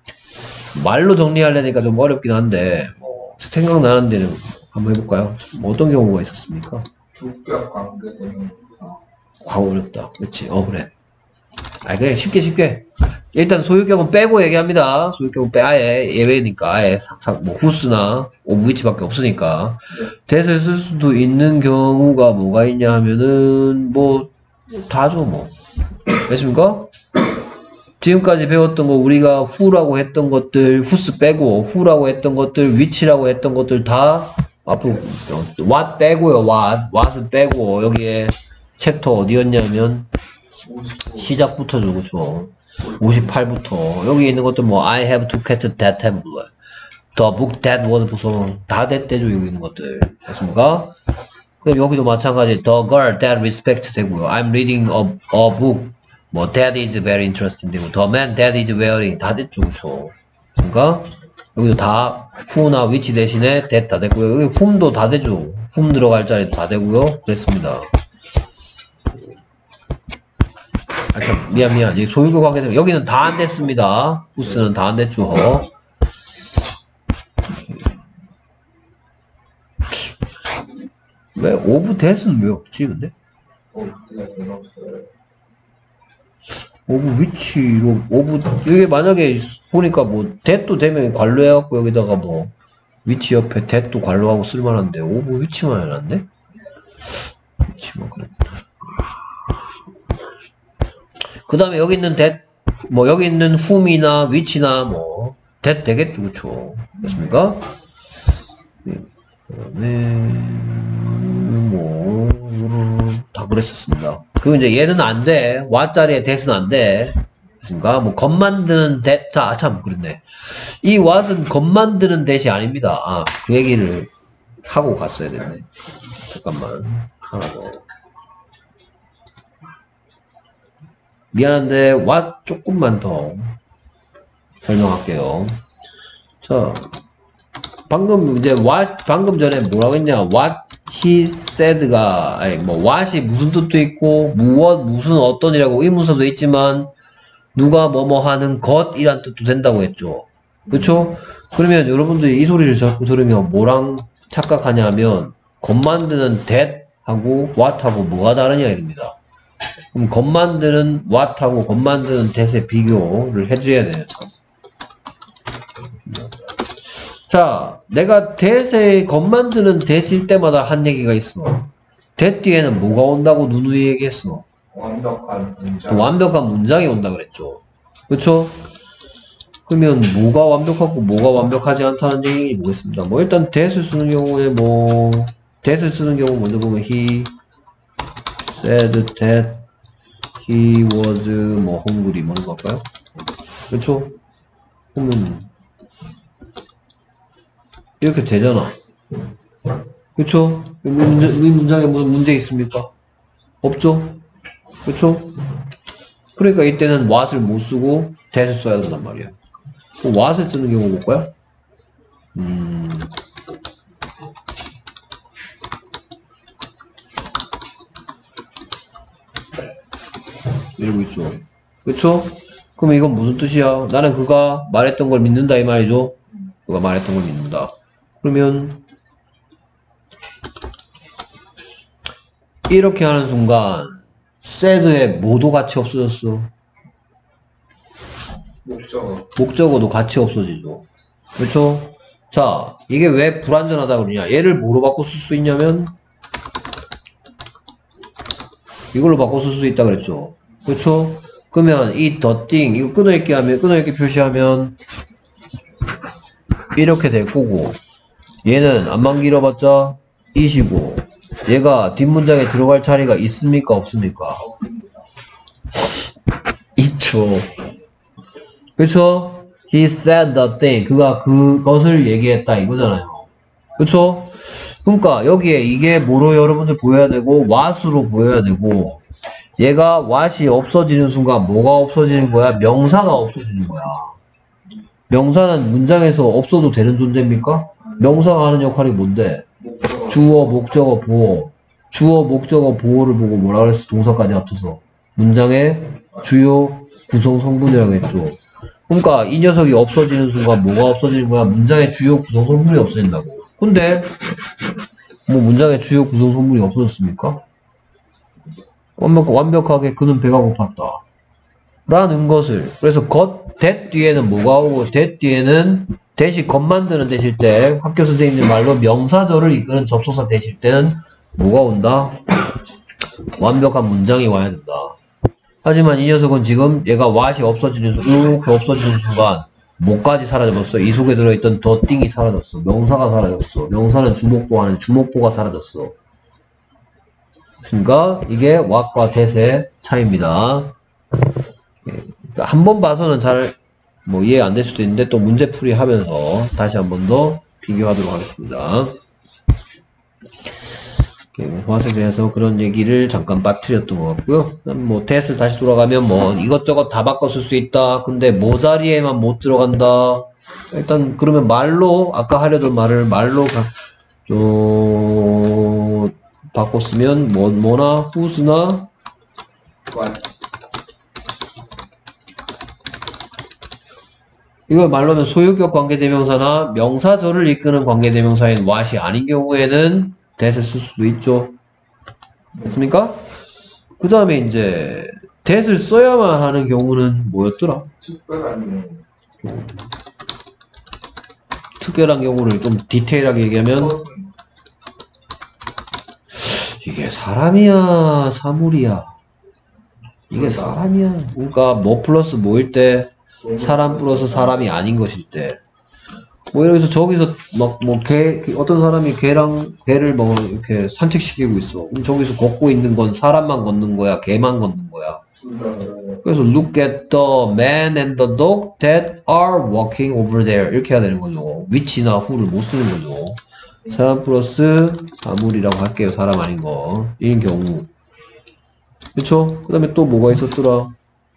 말로 정리하려니까 좀 어렵긴 한데 뭐 생각나는 데는 한번 해볼까요? 뭐 어떤 경우가 있었습니까? 주격 관계대명사. 과거 어렵다, 그렇지? 그래. 그냥 쉽게. 일단 소유격은 빼고 얘기합니다. 소유격은 아예 예외니까 아예 뭐 whose나 of which밖에 없으니까 that을 쓸 수도 있는 경우가 뭐가 있냐 하면은 뭐 다죠 뭐. 됐습니까? 지금까지 배웠던 거 우리가 who라고 했던 것들 whose 빼고 who라고 했던 것들 which라고 했던 것들 다 앞으로 what 빼고요. what은 빼고 여기에 챕터 어디였냐면 시작부터죠, 그쵸? 58부터 여기 있는 것도 뭐 I have to catch that tab the book that was 보면 다 됐대죠, 여기 있는 것들. 됐습니까? 그럼 여기도 마찬가지 the girl that respect 되고요. I'm reading a book 뭐 that is very interesting 되고 the man that is wearing 다 됐죠, 그쵸? 그러니까 여기도 다 who나 which 대신에 that 다 됐고요. 여기 whom도 다 되죠. whom 들어갈 자리도 다 되고요. 그랬습니다. 미안. 여기 소유격 관계대명사 여기는 다 안 됐습니다. whose는 다 안 됐죠. 왜 of that은 왜 없지 근데? that은 없어요. of which로 이게 만약에 보니까 뭐 that도 되면 관로해갖고 여기다가 뭐 which 옆에 that도 관로하고 쓸만한데 of which만 해놨네? which만 그래. 그 다음에 여기 있는 that, 뭐 여기 있는 whom이나 which나 뭐 that 되겠죠, 그쵸? 됐습니까? 뭐 다 그랬었습니다. 그리고 이제 얘는 안 돼. what 자리에 that은 안 돼. 됐습니까? 뭐 겉 만드는 that, 참 그렇네. 이 what은 겉 만드는 that이 아닙니다. 그 얘기를 하고 갔어야 됐네. 잠깐만 하나 더. 미안한데 what 조금만 더 설명할게요. 자, 방금 전에 뭐라고 했냐? what he said가 뭐 what이 무슨 뜻도 있고 무슨 어떤이라고 의문사도 있지만 누가 뭐뭐 하는 것이란 뜻도 된다고 했죠. 그쵸? 그러면 여러분들이 이 소리를 자꾸 들으면 뭐랑 착각하냐면 겉 만드는 that 하고 what 하고 뭐가 다르냐 입니다. 그럼 겉 만드는 what하고 겉 만드는 that의 비교를 해줘야 돼요, 참. 자, 내가 that의 겉 만드는 that일 때마다 한 얘기가 있어. that 뒤에는 뭐가 온다고 누누이 얘기했어? 완벽한 문장. 완벽한 문장이 온다 그랬죠. 그쵸? 그러면 뭐가 완벽하고 뭐가 완벽하지 않다는 얘기 뭐겠습니다. 뭐 일단 that을 쓰는 경우에 that을 쓰는 경우 먼저 보면 he said that he was hungry 뭐는 걸까요? 그렇죠? 그러면 이렇게 되잖아. 그쵸? 이 문장에 무슨 문제 있습니까? 없죠? 그쵸? 그러니까 이때는 what을 못 쓰고 that을 써야 된단 말이야. 그럼 what을 쓰는 경우 볼까요? 이러고 있죠. 그쵸? 그럼 이건 무슨 뜻이야? 나는 그가 말했던 걸 믿는다 이 말이죠. 그가 말했던 걸 믿는다. 그러면 이렇게 하는 순간 said의 뭐도 같이 없어졌어. 목적어도 같이 없어지죠. 그렇죠? 자, 이게 왜 불완전하다 그러냐? 얘를 뭐로 바꿔 쓸 수 있냐면 이걸로 바꿔 쓸 수 있다 그랬죠. 그렇죠? 그러면 이 the thing 이거 끊어읽기 표시하면 이렇게 될 거고, 얘는 안만 길어봤자 이시고, 얘가 뒷문장에 들어갈 자리가 있습니까 없습니까? 있죠. 그쵸? He said the thing. 그가 그것을 얘기했다 이거잖아요. 그쵸? 그러니까 여기에 이게 뭐로 여러분들 보여야 되고 what으로 보여야 되고, 얘가 what이 없어지는 순간 뭐가 없어지는 거야? 명사가 없어지는 거야. 명사는 문장에서 없어도 되는 존재입니까? 명사가 하는 역할이 뭔데? 주어, 목적어, 보어. 주어, 목적어, 보어를 보고 뭐라 그랬어? 동사까지 합쳐서 문장의 주요 구성 성분이라고 했죠. 그러니까 이 녀석이 없어지는 순간 뭐가 없어지는 거야? 문장의 주요 구성 성분이 없어진다고. 근데 뭐 문장의 주요 구성 성분이 없어졌습니까? 완벽하게 그는 배가 고팠다 라는 것을, 그래서 that 뒤에는 뭐가 오고, that 뒤에는 that이 것 만드는 that일 때, 학교 선생님들 말로 명사절을 이끄는 접속사 that일 때는 뭐가 온다? 완벽한 문장이 와야 된다. 하지만 이 녀석은 지금 얘가 what이 이렇게 없어지는 순간 뭐까지 사라져버렸어? 이 속에 들어있던 the thing이 사라졌어. 명사가 사라졌어. 명사는 주목보하는 주목보가 사라졌어. 그러니까 이게 what과 that의 차이입니다. 한 번 봐서는 잘 뭐 이해 안 될 수도 있는데 또 문제풀이 하면서 다시 한 번 더 비교하도록 하겠습니다. 화색에서 그런 얘기를 잠깐 빠뜨렸던 것 같고요. 뭐 that을 다시 돌아가면 뭐 이것저것 다 바꿔 쓸 수 있다. 근데 뭐 자리에만 못 들어간다. 일단 그러면 말로 아까 하려던 말을 말로 바꿔 쓰면 뭐나 who's나 이걸 말로 하면 소유격 관계대명사나 명사절을 이끄는 관계대명사인 what이 아닌 경우에는 that을 쓸 수도 있죠. 됐습니까? 그 다음에 이제 that을 써야만 하는 경우는 뭐였더라? 특별한 경우를 좀 디테일하게 얘기하면 이게 사람이야 사물이야? 이게 사람이야. 그러니까 뭐 플러스 뭐일 때, 사람 플러스 사람이 아닌 것일 때, 뭐 여기서 저기서 막 뭐 어떤 사람이 개를 뭐 이렇게 산책시키고 있어. 그럼 저기서 걷고 있는 건 사람만 걷는 거야, 개만 걷는 거야. 그래서 look at the man and the dog that are walking over there 이렇게 해야 되는 거죠. which나 who를 못 쓰는 거죠. 사람 플러스 사물이라고 할게요. 사람 아닌 거. 이런 경우. 그쵸? 그 다음에 또 뭐가 있었더라?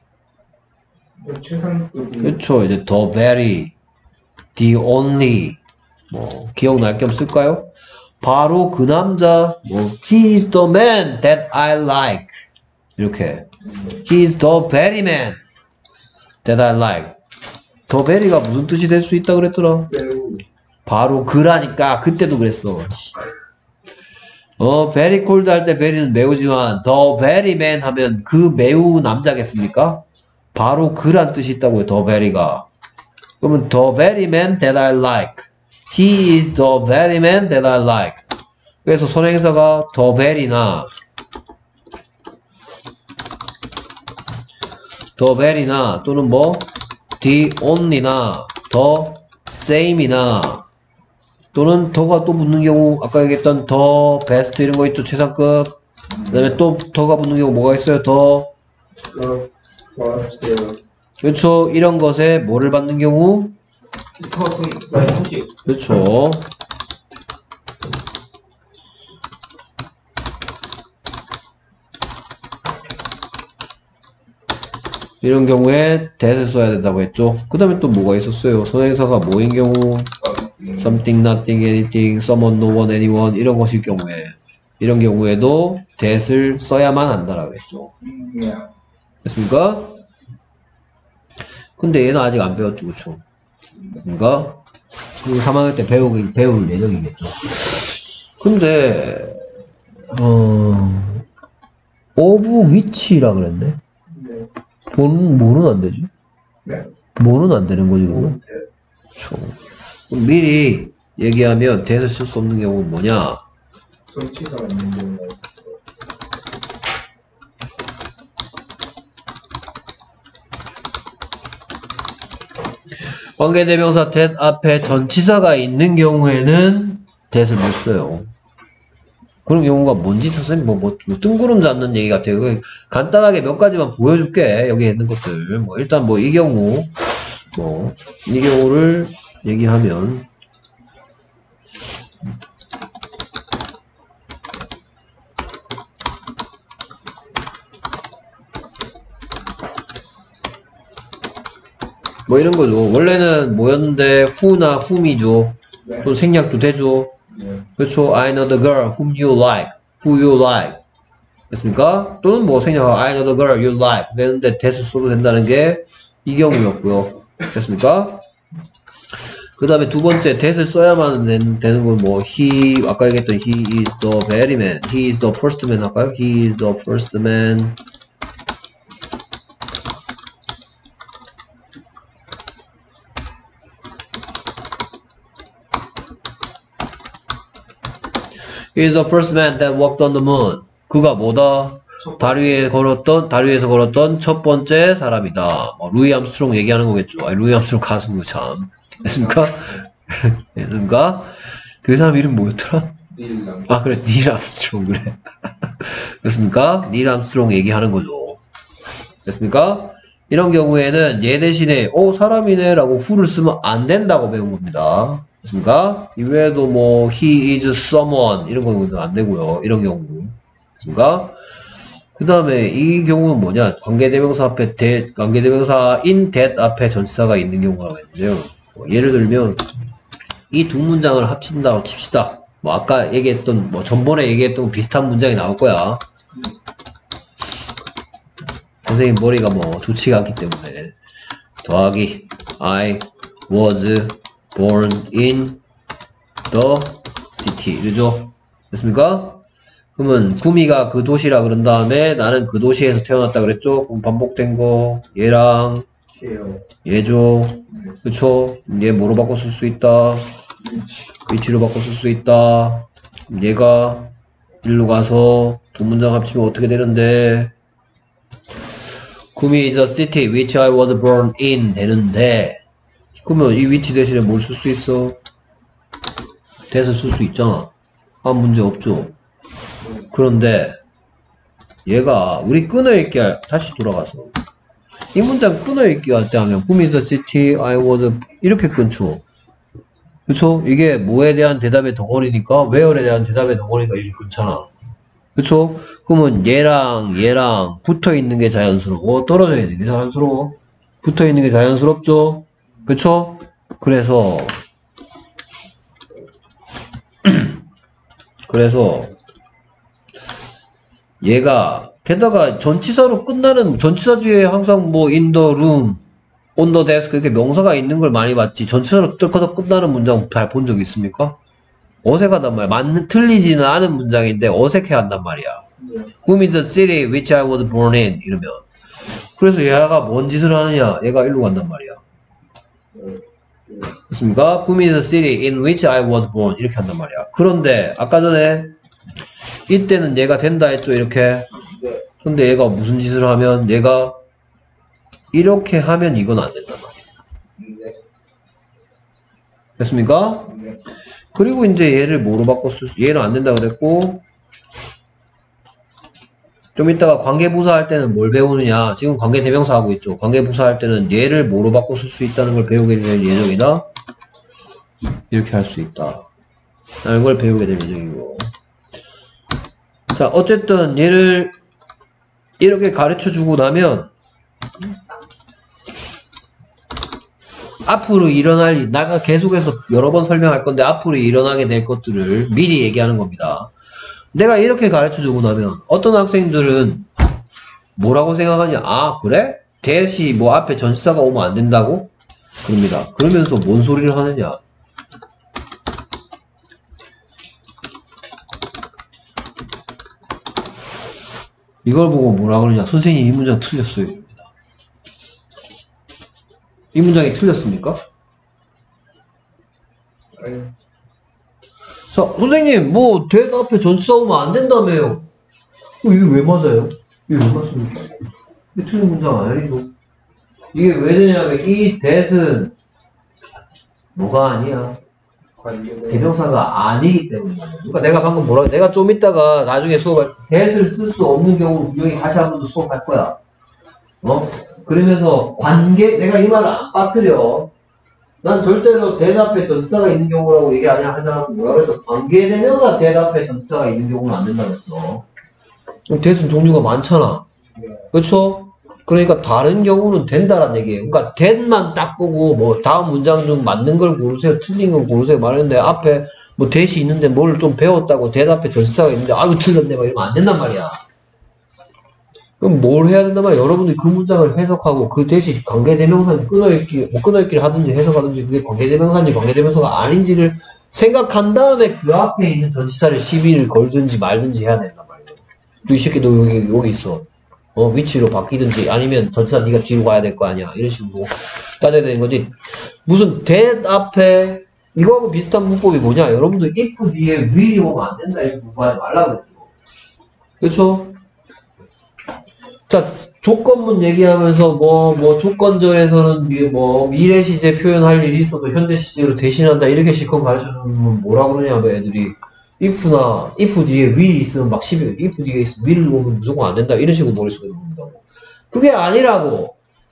그쵸. 이제 the very, the only, 뭐, 기억날 겸 쓸까요? 바로 그 남자, 뭐, he is the man that I like. 이렇게. he is the very man that I like. the very가 무슨 뜻이 될 수 있다 그랬더라? 바로 그라니까. 그때도 그랬어. very cold 할 때 very는 매우지만 the very man 하면 그 매우 남자겠습니까? 바로 그란 뜻이 있다고요. the very가. 그러면 the very man that I like. He is the very man that I like. 그래서 선행사가 the very나 the very나 또는 뭐 the only나 the same이나 또는 더가 또 붙는 경우 아까 얘기했던 더 베스트 이런 거 있죠. 최상급. 그 다음에 또 더가 붙는 경우 뭐가 있어요? 더 그렇죠. 이런 것에 뭐를 받는 경우? 서식. 그렇죠. 이런 경우에 that을 써야 된다고 했죠. 그 다음에 또 뭐가 있었어요? 선행사가 뭐인 경우? something, nothing, anything, someone, no one, anyone 이런 것일 경우에 이런 경우에도 that을 써야만 한다라고 했죠. 네. 됐습니까? 근데 얘는 아직 안 배웠죠, 그쵸? 됐습니까? 3학년 때 배울 예정이겠죠. 근데 of which라 그랬네? 네. 뭐는 안 되지? 네. 뭐는 안 되는 거지, 그러면? 그럼 미리 얘기하면 that을 쓸 수 없는 경우는 뭐냐? 전치사가 있는 경우. 관계대명사 that 앞에 전치사가 있는 경우에는 that을 못 써요. 그런 경우가 뭔지 선생님 뭐 뜬구름 잡는 얘기 같아요. 간단하게 몇 가지만 보여줄게. 여기 있는 것들. 일단 이 경우 이 경우를 얘기하면 이런 거죠. 원래는 뭐였는데 who나 whom이죠. 네. 또 생략도 되죠. 네. 그렇죠. I know the girl whom you like, who you like. 됐습니까? 또는 생략하고 I know the girl you like 되는데 that을 써도 된다는 게 이 경우였고요. 됐습니까? 그 다음에 두 번째 that을 써야만 되는 건 he 아까 얘기했던 he is the very man, he is the first man 할까요? he is the first man. He is the first man that walked on the moon. 그가 뭐다? 달 위에서 걸었던 첫 번째 사람이다. 루이 암스트롱 얘기하는 거겠죠. 루이 암스트롱 가수는 참. 됐습니까? 됐습니까? 그 사람 이름 뭐였더라? 그래, 닐 암스트롱, 그래. 됐습니까? 닐 암스트롱 얘기하는 거죠. 됐습니까? 이런 경우에는 얘 대신에, 사람이네 라고 who를 쓰면 안 된다고 배운 겁니다. 됐습니까? 이외에도 he is someone 이런 경우는 안 되고요. 이런 경우. 됐습니까? 그 다음에 이 경우는 뭐냐? 관계대명사 앞에 관계대명사 in that 앞에 전치사가 있는 경우라고 했는데요. 예를 들면 이 두 문장을 합친다고 칩시다. 아까 얘기했던 전번에 얘기했던 비슷한 문장이 나올 거야. 선생님 머리가 좋지가 않기 때문에 더하기 I was born in the city 이러죠. 됐습니까? 그러면 구미가 그 도시라 그런 다음에 나는 그 도시에서 태어났다 그랬죠? 그럼 반복된 거 얘랑 얘죠. 그쵸? 얘 뭐로 바꿔 쓸 수 있다? 위치로 바꿔 쓸 수 있다. 얘가 일로 가서 두 문장 합치면 어떻게 되는데 구미 is a city which I was born in 되는데 그러면 이 위치 대신에 뭘 쓸 수 있어? that을 쓸 수 있잖아. 아무 문제 없죠. 그런데 얘가 우리 끊어읽기 다시 돌아가서 이 문장 끊어읽기 할 때 하면 Whom is the city? I was 이렇게 끊죠. 그쵸? 이게 뭐에 대한 대답의 덩어리니까 where에 대한 대답의 덩어리가 이렇게 끊잖아. 그쵸? 그러면 얘랑 붙어있는 게 자연스러워. 떨어져 있는 게 자연스러워. 붙어있는 게 자연스럽죠? 그쵸? 그래서 얘가 게다가 전치사로 끝나는 전치사 뒤에 항상 in the room, on the desk 이렇게 명사가 있는 걸 많이 봤지 전치사로 뚫고서 끝나는 문장 잘 본 적 있습니까? 어색하단 말이야. 틀리지는 않은 문장인데 어색해 한단 말이야. Whom is the city which I was born in 이러면 그래서 얘가 뭔 짓을 하느냐 얘가 일로 간단 말이야. 됐습니까? Whom is the city in which I was born 이렇게 한단 말이야. 그런데 아까 전에 이때는 얘가 된다 했죠 이렇게. 근데 얘가 무슨 짓을 하면 얘가 이렇게 하면 이건 안 된단 말이야. 됐습니까? 그리고 이제 얘를 뭐로 바꿨을 수 얘는 안 된다 그랬고 좀 이따가 관계부사 할 때는 뭘 배우느냐. 지금 관계대명사 하고 있죠. 관계부사 할 때는 얘를 뭐로 바꿔 쓸 수 있다는 걸 배우게 될 예정이다. 이렇게 할 수 있다. 라는 걸 배우게 될 예정이고. 자, 어쨌든 얘를 이렇게 가르쳐 주고 나면 앞으로 일어날 일, 내가 계속해서 여러 번 설명할 건데 앞으로 일어나게 될 것들을 미리 얘기하는 겁니다. 내가 이렇게 가르쳐 주고 나면 어떤 학생들은 뭐라고 생각하냐? 아, 그래? 대시 뭐 앞에 전치사가 오면 안 된다고? 그럽니다. 그러면서 뭔 소리를 하느냐? 이걸 보고 뭐라 그러냐? 선생님 이 문장 틀렸어요. 이 문장이 틀렸습니까? 아니, 자, 선생님, 뭐, that 앞에 전치사 오면 안 된다며요. 이게 왜 맞아요? 이게 왜 맞습니까? 이게 틀린 문장 아니죠? 이게 왜 되냐면, 이 that은 뭐가 아니야? 관계대. 대명사가 아니기 때문이야. 그러니까 내가 방금 뭐라고, 내가 좀 이따가 나중에 수업할, that을 쓸 수 없는 경우 분명히 다시 한 번 더 수업할 거야. 그러면서 내가 이 말을 안 빠뜨려. 난 절대로 that 앞에 전치사가 있는 경우라고 얘기 안 하냐고 뭐라 그래서 관계대명사 that 앞에 전치사가 있는 경우는 안 된다고 했어. that은 종류가 많잖아. 그렇죠? 그러니까 다른 경우는 된다란 얘기예요. 그러니까 that만 딱 보고 뭐 다음 문장 중 맞는 걸 고르세요, 틀린 걸 고르세요 말했는데 앞에 뭐 that이 있는데 뭘 좀 배웠다고 that 앞에 전치사가 있는데 아유 틀렸네 막 이러면 안 된단 말이야. 그럼 뭘 해야 된단 말이야? 여러분들이 그 문장을 해석하고 그 that이 관계대명사인지 끊어읽기, 뭐 끊어읽기를 하든지 해석하든지 그게 관계대명사인지 관계대명사가 아닌지를 생각한 다음에 그 앞에 있는 전치사를 시비를 걸든지 말든지 해야 된단 말이야. 너 이 새끼 너 여기 있어. 위치로 바뀌든지 아니면 전치사 네가 뒤로 가야 될 거 아니야. 이런 식으로 따져야 되는 거지. 무슨 that 앞에 이거하고 비슷한 문법이 뭐냐? 여러분들 if 뒤에 will이 오면 안 된다 이렇게 공부하지 말라고 그랬죠. 그렇죠? 자, 조건문 얘기하면서 뭐 조건절에서는 뭐 미래 시제 표현할 일이 있어도 현재 시제로 대신한다 이렇게 실컷 가르쳐주면 뭐라 그러냐면 애들이 if 뒤에 will 있으면 막 시비, if 뒤에 있으면 will 오면 무조건 안 된다 이런 식으로 머릿속에 넣는다고. 그게 아니라고.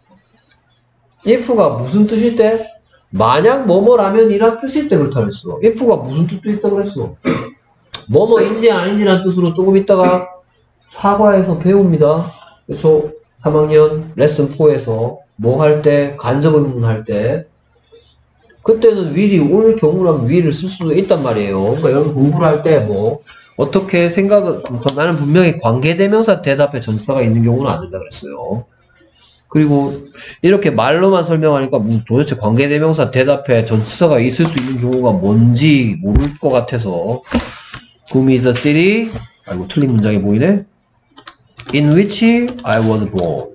if가 무슨 뜻일 때? 만약 뭐뭐라면 이란 뜻일 때 그렇다 그랬어. if가 무슨 뜻도 있다 그랬어. 뭐뭐인지 아닌지란 뜻으로 조금 있다가 사과에서 배웁니다. 그렇죠? 3학년 레슨 4에서 뭐 할 때, 간접의문 할 때 그때는 will이 올 경우라면 will을 쓸 수도 있단 말이에요. 그러니까 여러분 공부를 할 때 뭐 어떻게 생각을 나는 분명히 관계대명사 대답에 전치사가 있는 경우는 안 된다 그랬어요. 그리고 이렇게 말로만 설명하니까 도대체 관계대명사 대답에 전치사가 있을 수 있는 경우가 뭔지 모를 것 같아서 Whom is the city? 아이고 틀린 문장이 보이네. In which I was born.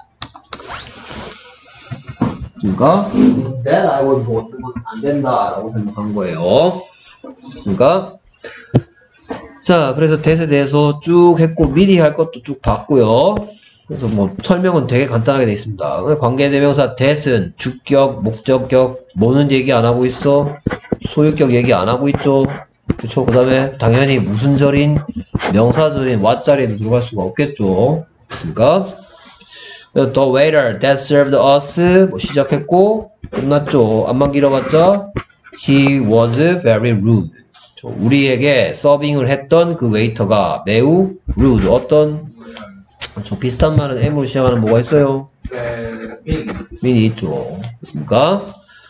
그러니까 in that I was born 안 된다라고 생각한 거예요. 그러니까 자 그래서 that에 대해서 쭉 했고 미리 할 것도 쭉 봤고요. 그래서 뭐 설명은 되게 간단하게 되어 있습니다. 관계대명사 that은 주격, 목적격, 뭐는 얘기 안 하고 있어? 소유격 얘기 안 하고 있죠. 그쵸? 그 다음에 당연히 무슨 절인, 명사절인 what 자리에도 들어갈 수가 없겠죠. 그러니까 The waiter that served us 뭐 시작했고 끝났죠. 안만 길어봤자 He was very rude. 우리에게 서빙을 했던 그 웨이터가 매우 rude. 어떤 저 비슷한 말은 M으로 시작하는 뭐가 있어요? 민이 있죠. 그렇습니까?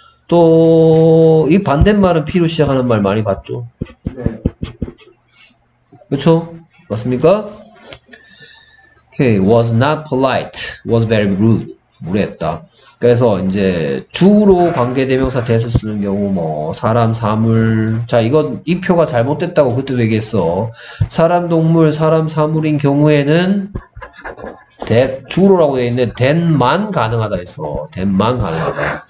또 이 반대말은 P로 시작하는 말 많이 봤죠? 네. 그렇죠? 맞습니까? Okay, was not polite, was very rude. 무례했다. 그래서 이제 주로 관계대명사 that을 쓰는 경우 뭐 사람, 사물. 자, 이건 이 표가 잘못됐다고 그때도 얘기했어. 사람, 동물, 사람, 사물인 경우에는 that 주로라고 되어 있는데 that만 가능하다 했어. that만 가능하다.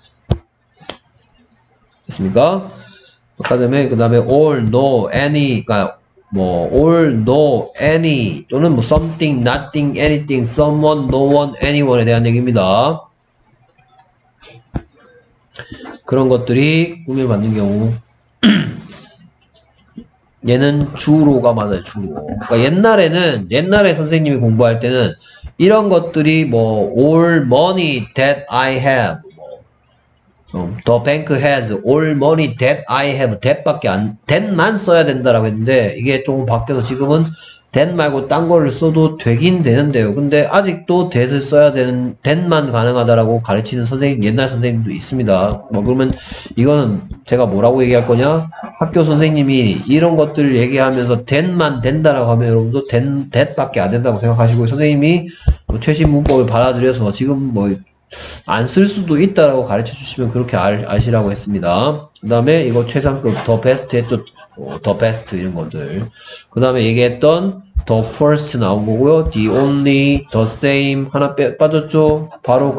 됐습니까? 그 다음에 all, no, any, 그러니까 뭐 all, no, any 또는 뭐 something, nothing, anything, someone, no one, anyone에 대한 얘기입니다. 그런 것들이 꾸밀 받는 경우 얘는 주로가 맞아요, 주로. 그러니까 옛날에 선생님이 공부할 때는 이런 것들이 뭐, all money that I have, the bank has all money that I have, that만 써야 된다라고 했는데, 이게 조금 바뀌어서 지금은 that 말고 딴 거를 써도 되긴 되는데요. 근데 아직도 that을 써야 되는, that만 가능하다라고 가르치는 옛날 선생님도 있습니다. 뭐, 그러면 이거는 제가 뭐라고 얘기할 거냐? 학교 선생님이 이런 것들을 얘기하면서 that만 된다라고 하면 여러분도 that밖에 안 된다고 생각하시고, 선생님이 뭐 최신 문법을 받아들여서 지금 뭐, 안 쓸 수도 있다라고 가르쳐 주시면 그렇게 아시라고 했습니다. 그 다음에 이거 최상급 the best 했죠. the best 이런 것들. 그 다음에 얘기했던 the first 나온 거고요. the only, the same 하나 빠졌죠. 바로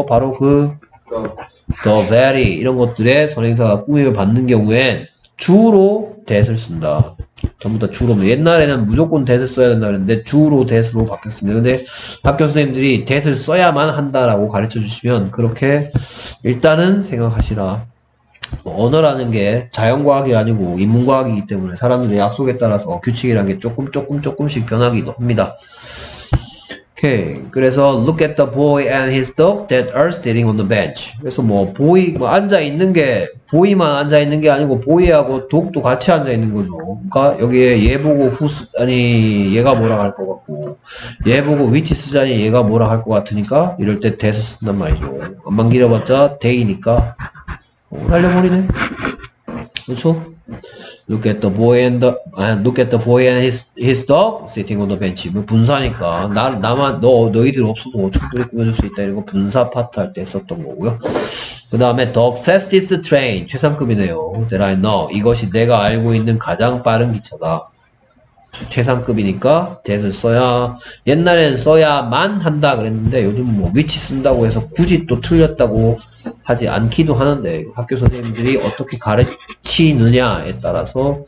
the very 이런 것들의 선행사가 꾸밈을 받는 경우엔 주로 that을 쓴다. 전부 다 주로. 옛날에는 무조건 that을 써야 된다 그랬는데 주로 that으로 바뀌었습니다. 근데 학교 선생님들이 that을 써야만 한다라고 가르쳐 주시면 그렇게 일단은 생각하시라. 뭐 언어라는 게 자연과학이 아니고 인문과학이기 때문에 사람들의 약속에 따라서 규칙이라는 게 조금씩 변하기도 합니다. 오케이. 그래서 look at the boy and his dog that are sitting on the bench. 그래서 뭐 앉아 있는 게 보이만 앉아 있는 게 아니고 보이하고 독도 같이 앉아 있는 거죠. 그러니까 여기에 얘 보고 쓰자니 얘가 뭐라 할 것 같고 얘 보고 which 쓰자니 얘가 뭐라 할 것 같으니까 이럴 때 that을 쓴단 말이죠. 안만 길어봤자 they니까 날려버리네. 그렇죠? Look at the boy and his dog sitting on the bench. 뭐 분사니까 너희들 없어도 충분히 꾸며줄 수 있다. 이런 거 분사 파트 할 때 썼던 거고요. 그 다음에 the fastest train 최상급이네요. That I know. 이것이 내가 알고 있는 가장 빠른 기차다. 최상급이니까 that을 써야 옛날에는 써야만 한다 그랬는데 요즘 뭐 which 쓴다고 해서 굳이 또 틀렸다고 하지 않기도 하는데 학교 선생님들이 어떻게 가르치느냐에 따라서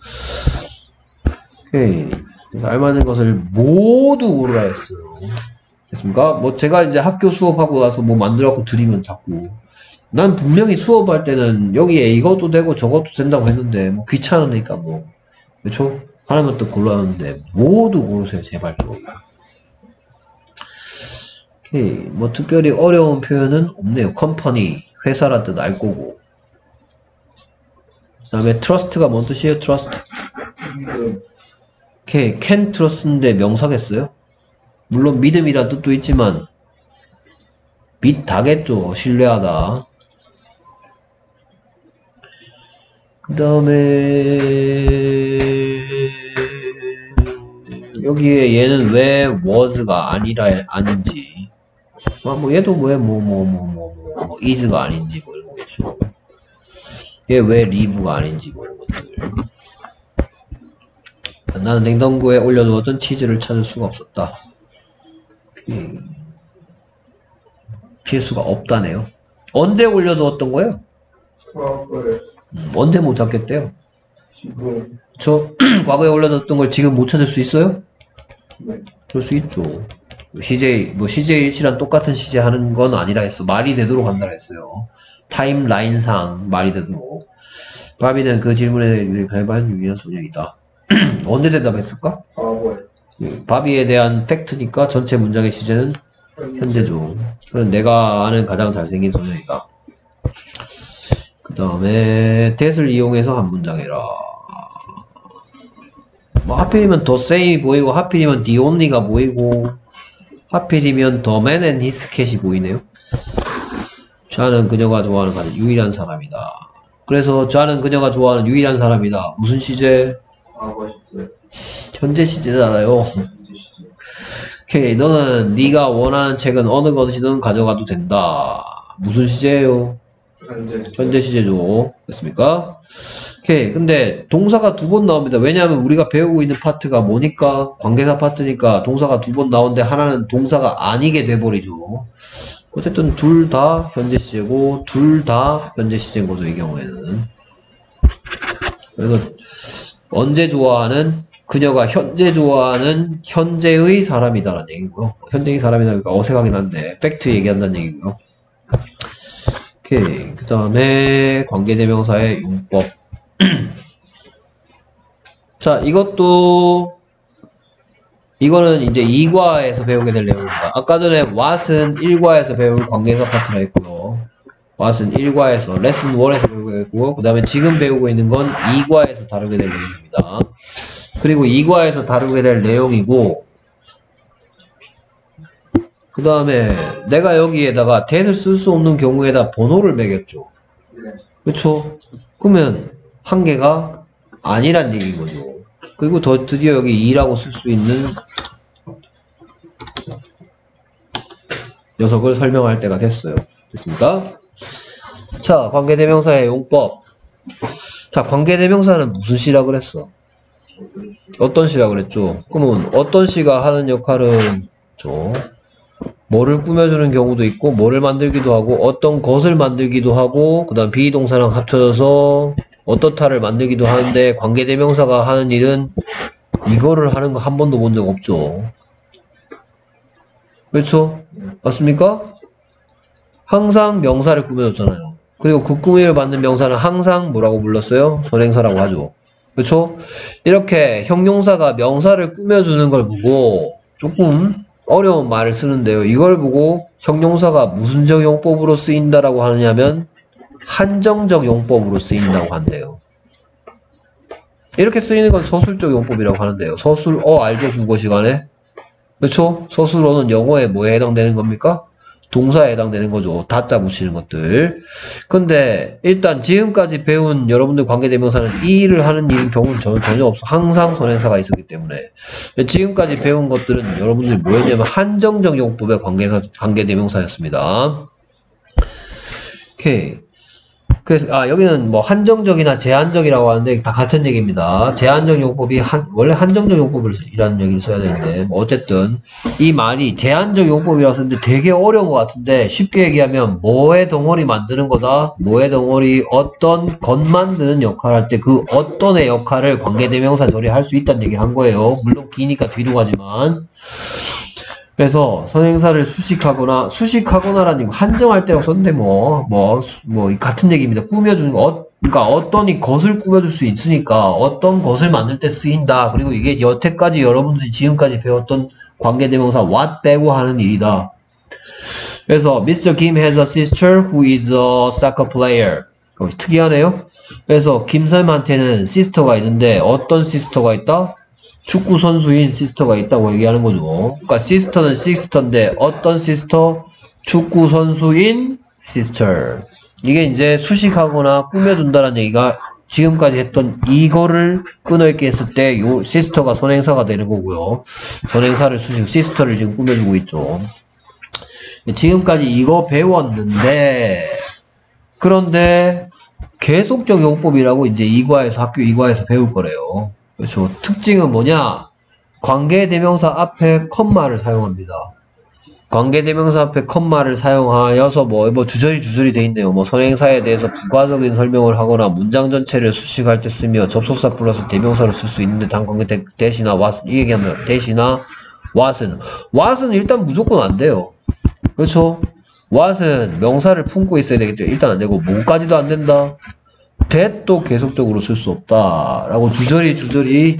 오케이. 알맞은 것을 모두 고르라 했어요. 됐습니까? 뭐 제가 이제 학교 수업하고 나서 뭐 만들어갖고 드리면 자꾸 난 분명히 수업할 때는 여기에 이것도 되고 저것도 된다고 했는데 뭐 귀찮으니까 뭐 그렇죠? 하나만 또 골라놨는데 모두 고르세요 제발 좀. 오케이. 뭐 특별히 어려운 표현은 없네요. 컴퍼니 회사란 뜻 알 거고. 그 다음에 trust가 뭔 뜻이에요? trust. 오케이. can trust인데 명사겠어요? 물론 믿음이란 뜻도 있지만 믿다겠죠. 신뢰하다. 그 다음에 여기에 얘는 왜 was가 아닌지 뭐 얘도 왜 is가 아닌지 뭐 이런 거겠죠. 얘 왜 live가 아닌지 뭐 이런 것들. 나는 냉장고에 올려두었던 치즈를 찾을 수가 없었다. 필수가 없다네요. 언제 올려두었던 거예요? 언제 못 찾겠대요? 지금. 그쵸? 과거에 올려뒀던 걸 지금 못 찾을 수 있어요? 네. 그럴 수 있죠. CJ 일치랑 똑같은 CJ 하는 건 아니라 했어. 말이 되도록 한다 했어요. 타임라인상 말이 되도록. 바비는 그 질문에 발발 유일한 소녀이다. 언제 대답했을까? 바비에 대한 팩트니까 전체 문장의 CJ는 현재죠. 그럼 내가 아는 가장 잘생긴 소녀이다. 그 다음에 that을 이용해서 한 문장 해라. 뭐 하필이면 the same이 보이고 하필이면 the only가 보이고 하필이면 the man and his cat이 보이네요. 저는 그녀가 좋아하는 가장 유일한 사람이다. 그래서 저는 그녀가 좋아하는 유일한 사람이다. 무슨 시제? 현재 시제잖아요. 오케이. 너는 네가 원하는 책은 어느 것이든 가져가도 된다. 무슨 시제예요? 현재 시제죠. 됐습니까? 오케이. 근데 동사가 두 번 나옵니다. 왜냐하면 우리가 배우고 있는 파트가 뭐니까? 관계사 파트니까 동사가 두 번 나오는데 하나는 동사가 아니게 돼버리죠. 어쨌든 둘 다 현재 시제고 둘 다 현재 시제인 거죠. 이 경우에는. 그래서 언제 좋아하는 그녀가 현재 좋아하는 현재의 사람이다라는 얘기고요. 현재의 사람이다. 그러니까 어색하긴 한데 팩트 얘기한다는 얘기고요. 오케이. 그 다음에 관계대명사의 용법. 자, 이거는 이제 2과에서 배우게 될 내용입니다. 아까 전에 what은 1과에서 배울 관계사 파트가 있고요. what은 1과에서, 레슨 1에서 배우게 됐고, 그 다음에 지금 배우고 있는 건 2과에서 다루게 될 내용입니다. 그리고 2과에서 다루게 될 내용이고, 그 다음에 내가 여기에다가 that을 쓸 수 없는 경우에다 번호를 매겼죠. 그쵸? 그러면 한 개가 아니란 얘기인 거죠. 그리고 드디어 여기 2라고 쓸 수 있는 녀석을 설명할 때가 됐어요. 됐습니까? 자, 관계대명사의 용법. 자, 관계대명사는 무슨 시라 그랬어? 어떤 시라 그랬죠? 그러면 어떤 시가 하는 역할은 뭐를 꾸며주는 경우도 있고, 뭐를 만들기도 하고, 어떤 것을 만들기도 하고, 그 다음 비동사랑 합쳐져서 어떻다를 만들기도 하는데, 관계대명사가 하는 일은 이거를 하는 거 한 번도 본 적 없죠. 그렇죠? 맞습니까? 항상 명사를 꾸며줬잖아요. 그리고 그 꾸미를 받는 명사는 항상 뭐라고 불렀어요? 선행사라고 하죠. 그렇죠? 이렇게 형용사가 명사를 꾸며주는 걸 보고 조금 어려운 말을 쓰는데요. 이걸 보고 형용사가 무슨적 용법으로 쓰인다라고 하느냐면 한정적 용법으로 쓰인다고 한대요. 이렇게 쓰이는 건 서술적 용법이라고 하는데요. 서술어 알죠? 국어 시간에? 그렇죠? 서술어는 영어에 뭐에 해당되는 겁니까? 동사에 해당되는 거죠. 다짜 붙이는 것들. 근데 일단 지금까지 배운 여러분들 관계대명사는 이 일을 하는 경우는 전혀 없어. 항상 선행사가 있었기 때문에. 지금까지 배운 것들은 여러분들이 뭐였냐면 한정적 용법의 관계대명사였습니다. 오케이. 그래서 여기는 뭐 한정적이나 제한적이라고 하는데 다 같은 얘기입니다. 제한적 용법이 원래 한정적 용법이라는 얘기를 써야 되는데 뭐 어쨌든 이 말이 제한적 용법이라고 쓰는데 되게 어려운 것 같은데 쉽게 얘기하면 뭐의 덩어리 만드는 거다. 뭐의 덩어리 어떤 것 만드는 역할을 할 때 그 어떤의 역할을 관계대명사 처리할 수 있다는 얘기 한 거예요. 물론 기니까 뒤로 가지만. 그래서 선행사를 수식하거나라는 거 한정할 때라고 썼는데 같은 얘기입니다. 꾸며주는 거, 그러니까 어떤 것을 꾸며줄 수 있으니까 어떤 것을 만들 때 쓰인다. 그리고 이게 여태까지 여러분들이 지금까지 배웠던 관계대명사 what 빼고 하는 일이다. 그래서 Mr. Kim has a sister who is a soccer player. 특이하네요. 그래서 김쌤한테는 시스터가 있는데 어떤 시스터가 있다? 축구 선수인 시스터가 있다고 얘기하는 거죠. 그러니까 시스터는 시스터인데 어떤 시스터? 축구 선수인 시스터. 이게 이제 수식하거나 꾸며준다는 얘기가 지금까지 했던 이거를 끊어있게 했을 때 요 시스터가 선행사가 되는 거고요. 선행사를 시스터를 지금 꾸며주고 있죠. 지금까지 이거 배웠는데 그런데 계속적 용법이라고 이제 학교 2과에서 배울 거래요. 그렇죠. 특징은 뭐냐? 관계대명사 앞에 컴마를 사용합니다. 관계대명사 앞에 컴마를 사용하여서 뭐 주저리 돼 있네요. 뭐 선행사에 대해서 부가적인 설명을 하거나 문장 전체를 수식할 때 쓰며 접속사 플러스 대명사를 쓸 수 있는데 단관계 대시나 what은 이 얘기하면 대시나 what은 일단 무조건 안 돼요. 그렇죠? what은 명사를 품고 있어야 되기 때문에 일단 안 되고 뭐까지도 안 된다. that도 계속적으로 쓸 수 없다 라고 주저리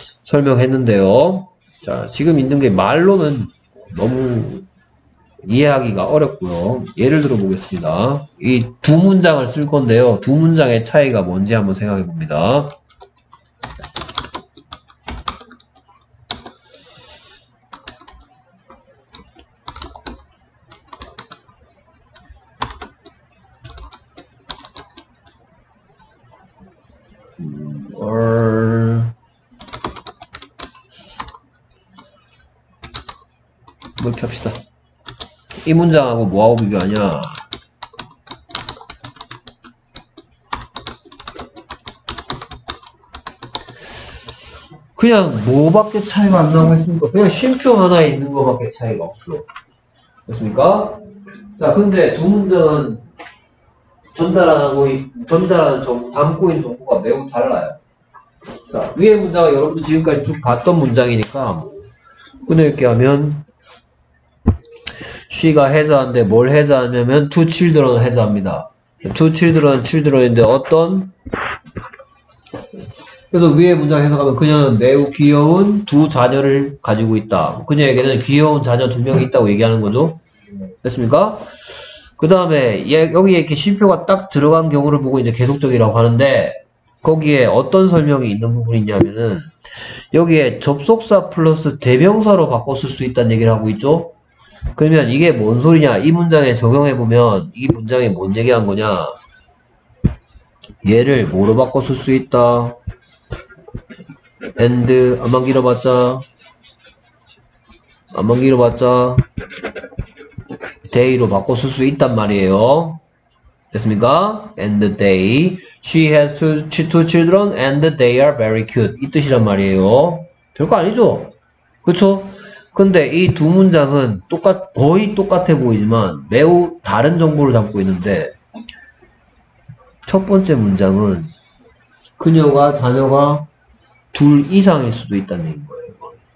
설명했는데요. 자, 지금 있는 게 말로는 너무 이해하기가 어렵고요. 예를 들어 보겠습니다. 이 두 문장을 쓸 건데요. 두 문장의 차이가 뭔지 한번 생각해 봅니다. 이렇게 합시다. 이 문장하고 뭐하고 비교하냐? 그냥 뭐밖에 차이가 안 나고 있습니까? 그냥 쉼표 하나에 있는 거밖에 차이가 없어. 됐습니까? 자, 근데 두 문장은 전달하는 담고 있는 정보가 매우 달라요. 자, 위의 문장은 여러분도 지금까지 쭉 봤던 문장이니까 그냥 이렇게 하면 she가 해자한데 뭘 해자하냐면 two children을 해자합니다. two children인데 어떤 그래서 위에 문장 해석하면 그녀는 매우 귀여운 두 자녀를 가지고 있다. 그녀에게는 귀여운 자녀 2명이 있다고 얘기하는 거죠. 됐습니까? 그 다음에 여기에 이렇게 쉼표가 딱 들어간 경우를 보고 이제 계속적이라고 하는데 거기에 어떤 설명이 있는 부분이 있냐면은 여기에 접속사 플러스 대명사로 바꿔 쓸 수 있다는 얘기를 하고 있죠. 그러면 이게 뭔 소리냐? 이 문장에 적용해보면 이 문장에 뭔 얘기한 거냐? 얘를 뭐로 바꿔 쓸 수 있다? and 안만 길어봤자 day로 바꿔 쓸 수 있단 말이에요. 됐습니까? and they she has two children and they are very cute 이 뜻이란 말이에요. 별거 아니죠? 그쵸? 근데 이 두 문장은 거의 똑같아 보이지만 매우 다른 정보를 담고 있는데 첫 번째 문장은 그녀가 자녀가 둘 이상일 수도 있다는 얘기인 거예요.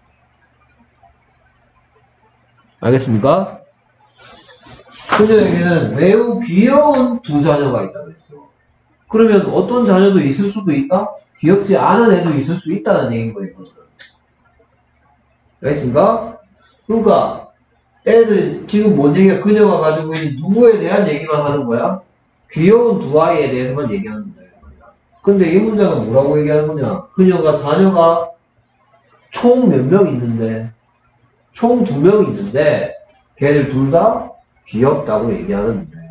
알겠습니까? 그녀에게는 매우 귀여운 두 자녀가 있다고 했어. 그러면 어떤 자녀도 있을 수도 있다? 귀엽지 않은 애도 있을 수 있다는 얘기인 거예요. 알겠습니까? 그러니까 애들이 지금 뭔 얘기야? 그녀가 가지고 있는 누구에 대한 얘기만 하는 거야? 귀여운 두 아이에 대해서만 얘기하는 거야. 근데 이 문장은 뭐라고 얘기하는 거냐? 그녀가 자녀가 총 몇 명 있는데 총 2명 있는데 걔들 둘 다 귀엽다고 얘기하는 거예요.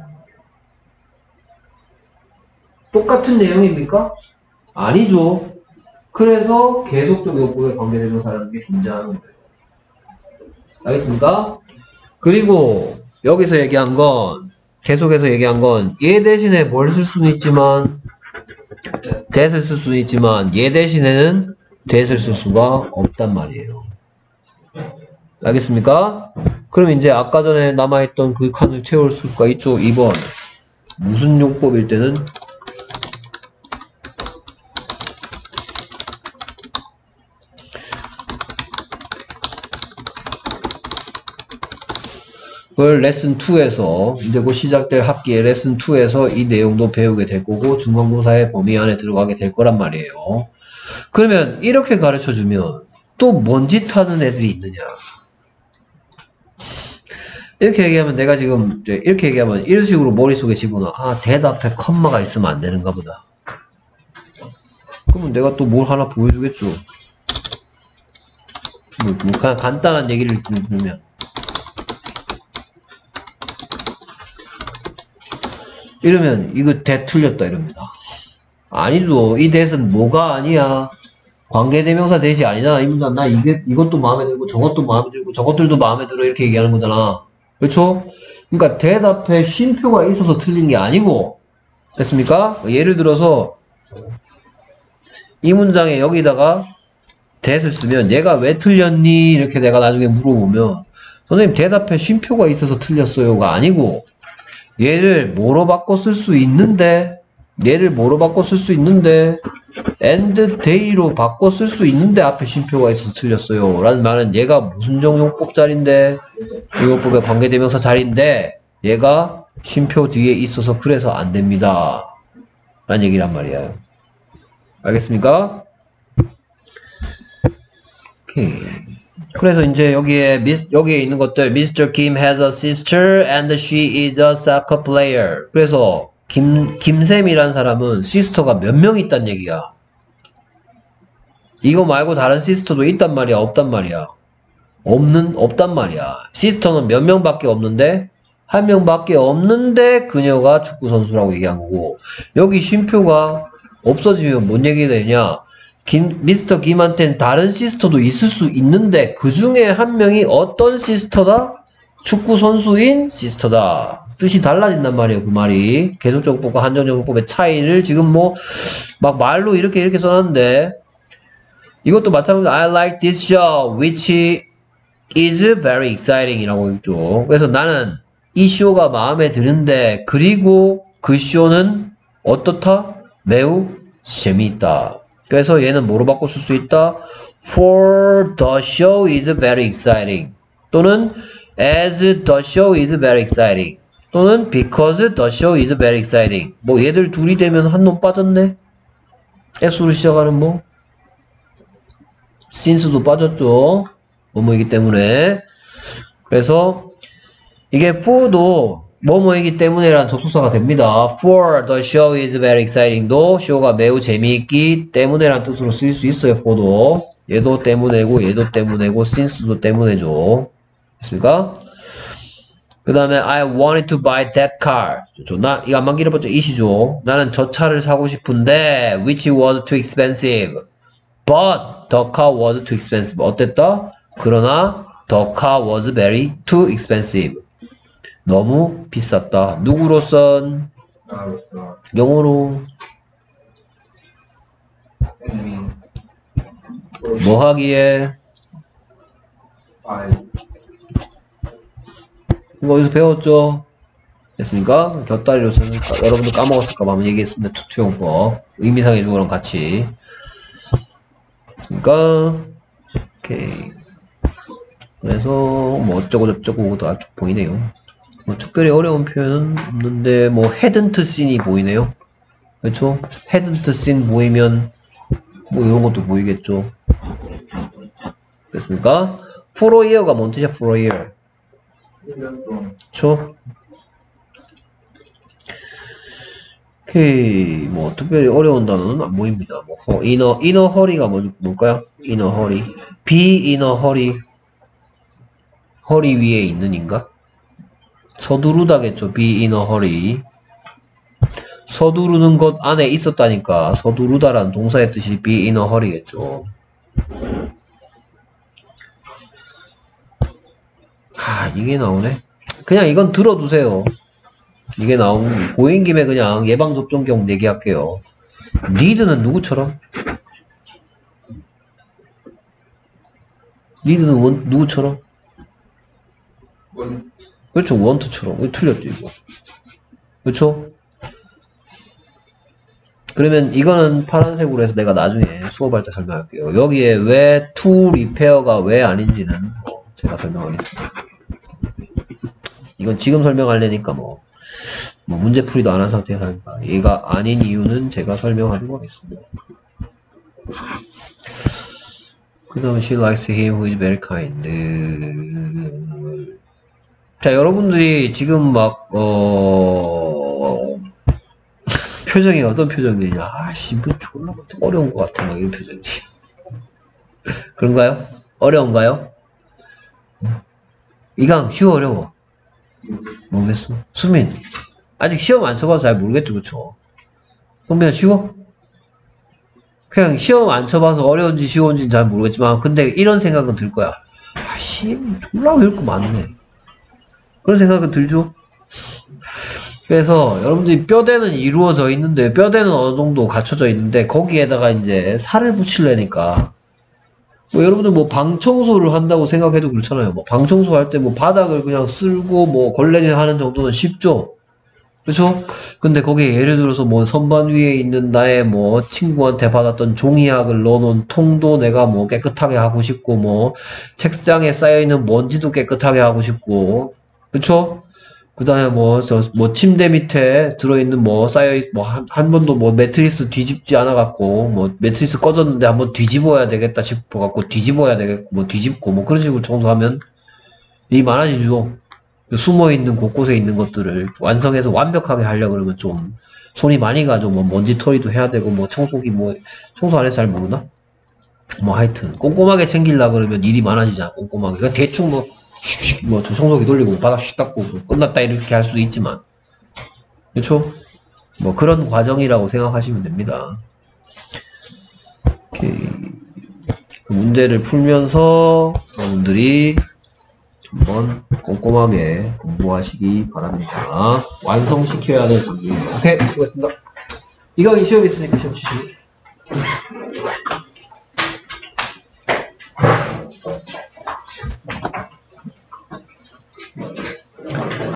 똑같은 내용입니까? 아니죠. 그래서 계속적 요법에 관계대명사라는 게 존재하는 거예요. 알겠습니까? 그리고 여기서 얘기한 건 계속해서 얘기한 건 얘 대신에 뭘 쓸 수는 있지만 that을 쓸 수는 있지만 얘 대신에는 that을 쓸 수가 없단 말이에요. 알겠습니까? 그럼 이제 아까 전에 남아있던 그 칸을 채울 수가 있죠. 2번 무슨 용법일 때는 그걸 레슨 2에서 이제 곧 시작될 학기의 레슨 2에서 이 내용도 배우게 될 거고 중간고사의 범위 안에 들어가게 될 거란 말이에요. 그러면 이렇게 가르쳐 주면 또 뭔 짓 하는 애들이 있느냐? 이렇게 얘기하면 내가 지금 이렇게 얘기하면 이런 식으로 머릿속에 집어넣어. 아, 대답에 컴마가 있으면 안 되는가 보다. 그러면 내가 또 뭘 하나 보여주겠죠. 그냥 간단한 얘기를 들으면 이러면 이거 대 틀렸다 이럽니다. 아니죠. 이 대는 뭐가 아니야. 관계대명사 대시 아니잖아. 이 문장 나 이것도 마음에 들고 저것도 마음에 들고 저것들도 마음에 들어 이렇게 얘기하는 거잖아. 그렇죠? 그러니까 대답에 쉼표가 있어서 틀린 게 아니고 됐습니까? 예를 들어서 이 문장에 여기다가 that을 쓰면 얘가 왜 틀렸니? 이렇게 내가 나중에 물어보면 선생님 대답에 쉼표가 있어서 틀렸어요가 아니고 얘를 뭐로 바꿔 쓸 수 있는데 and day로 바꿔 쓸 수 있는데 앞에 쉼표가 있어서 틀렸어요 라는 말은 얘가 무슨 정용법 자리인데 용법의 관계대명사 자리인데 얘가 쉼표 뒤에 있어서 그래서 안 됩니다 라는 얘기란 말이에요. 알겠습니까? 오케이. 그래서 이제 여기에 있는 것들 Mr. Kim has a sister and she is a soccer player. 그래서 김쌤이란 사람은 시스터가 몇 명 있단 얘기야. 이거 말고 다른 시스터도 있단 말이야, 없단 말이야? 없단 말이야. 시스터는 몇 명밖에 없는데 한 명밖에 없는데 그녀가 축구 선수라고 얘기한 거고 여기 쉼표가 없어지면 뭔 얘기가 되냐? 미스터 김한테는 다른 시스터도 있을 수 있는데 그 중에 한 명이 어떤 시스터다? 축구 선수인 시스터다. 뜻이 달라진단 말이에요. 그 말이 계속적 용법과 한정적 용법의 차이를 지금 뭐 막 말로 이렇게 써놨는데 이것도 마찬가지로 I like this show which is very exciting 이라고 있죠. 그래서 나는 이 쇼가 마음에 드는데 그리고 그 쇼는 어떻다? 매우 재미있다. 그래서 얘는 뭐로 바꿔 쓸 수 있다? For the show is very exciting 또는 as the show is very exciting 또는 because the show is very exciting 뭐 얘들 둘이 되면 한 놈 빠졌네? S로 시작하는 뭐 since도 빠졌죠. 뭐뭐이기 때문에. 그래서 이게 for도 뭐뭐이기 때문에라는 접속사가 됩니다. For the show is very exciting도 show가 매우 재미있기 때문에라는 뜻으로 쓰일 수 있어요. for도 얘도 때문에고 얘도 때문에고 since도 때문에죠. 됐습니까? 그 다음에 I wanted to buy that car. 나 이거 안만 길어봤죠? 이시죠. 나는 저 차를 사고 싶은데 which was too expensive. But the car was too expensive. 어땠다? 그러나 the car was very too expensive. 너무 비쌌다. 누구로선? 나로서 영어로 enemy 뭐 하기에? by 이거 어디서 배웠죠? 됐습니까? 곁다리로 쓰는 여러분들 까먹었을까봐 한번 얘기했습니다. 투투용법 의미상의 주어랑 같이. 됐습니까? 오케이. 그래서 뭐 어쩌고저쩌고 다 쭉 보이네요. 뭐 특별히 어려운 표현은 없는데 뭐 hadn't seen이 보이네요. 그렇죠? hadn't seen 보이면 뭐 이런 것도 보이겠죠. 됐습니까? for a year가 뭔 뜻이야? for a year. 1년 동안 그쵸? 오케이. 뭐, 특별히 어려운 단어는 안 보입니다. 뭐, in a hurry가 뭘까요? in a hurry. be in a hurry. 허리 위에 있는인가? 서두르다겠죠. be in a hurry. 서두르는 것 안에 있었다니까. 서두르다라는 동사의 뜻이 be in a hurry겠죠. 이게 나오네. 그냥 이건 들어두세요. 이게 보인 김에 그냥 예방접종경 얘기할게요. need는 누구처럼? need는 누구처럼? 원 그렇죠. want처럼. 이거 틀렸죠, 이거. 그렇죠? 그러면 이거는 파란색으로 해서 내가 나중에 수업할 때 설명할게요. 여기에 왜 to repair가 왜 아닌지는 제가 설명하겠습니다. 이건 지금 설명하려니까 뭐 문제풀이도 안 한 상태에서 하니까 얘가 아닌 이유는 제가 설명하도록 하겠습니다. 그 다음에 she likes him who is very kind. 자, 여러분들이 지금 막 표정이 어떤 표정들이냐. 아씨, 뭐 졸라 어려운 것 같아. 막 이런 표정이. 그런가요? 어려운가요? 이강, 쉬워, 어려워? 모르겠어. 수민, 아직 시험 안 쳐봐서 잘 모르겠죠, 그쵸? 그러면 쉬워? 그냥 시험 안 쳐봐서 어려운지 쉬운지는 잘 모르겠지만, 근데 이런 생각은 들 거야. 아씨, 졸라 외울 거 많네. 그런 생각은 들죠? 그래서 여러분들이 뼈대는 이루어져 있는데, 뼈대는 어느 정도 갖춰져 있는데, 거기에다가 이제 살을 붙이려니까, 뭐 여러분들 뭐 방 청소를 한다고 생각해도 그렇잖아요. 뭐 방 청소할 때 뭐 바닥을 그냥 쓸고 뭐 걸레질 하는 정도는 쉽죠. 그렇죠? 근데 거기에 예를 들어서 뭐 선반 위에 있는 나의 뭐 친구한테 받았던 종이약을 넣어놓은 통도 내가 뭐 깨끗하게 하고 싶고 뭐 책상에 쌓여있는 먼지도 깨끗하게 하고 싶고 그렇죠? 그 다음에 뭐 침대 밑에 들어있는 뭐 한 번도 뭐 매트리스 뒤집지 않아갖고 뭐 매트리스 꺼졌는데 한번 뒤집어야 되겠다 싶어갖고 뒤집어야 되겠고 뭐 뒤집고 뭐 그런 식으로 청소하면 일이 많아지죠. 숨어있는 곳곳에 있는 것들을 완성해서 완벽하게 하려고 그러면 좀 손이 많이 가죠. 뭐 먼지 털이도 해야 되고 뭐 청소기 뭐 청소 안 해서 잘 모르나? 뭐 하여튼 꼼꼼하게 챙기려고 그러면 일이 많아지잖아. 꼼꼼하게. 그러니까 대충 뭐 저 청소기 돌리고 바닥 슉 닦고 끝났다 이렇게 할 수도 있지만 그렇죠? 뭐 그런 과정이라고 생각하시면 됩니다. 오케이. 그 문제를 풀면서 여러분들이 한번 꼼꼼하게 공부하시기 바랍니다. 완성시켜야 될 단계입니다. 오케이, 수고했습니다. 이거 시험 있으니까 시험 치시고.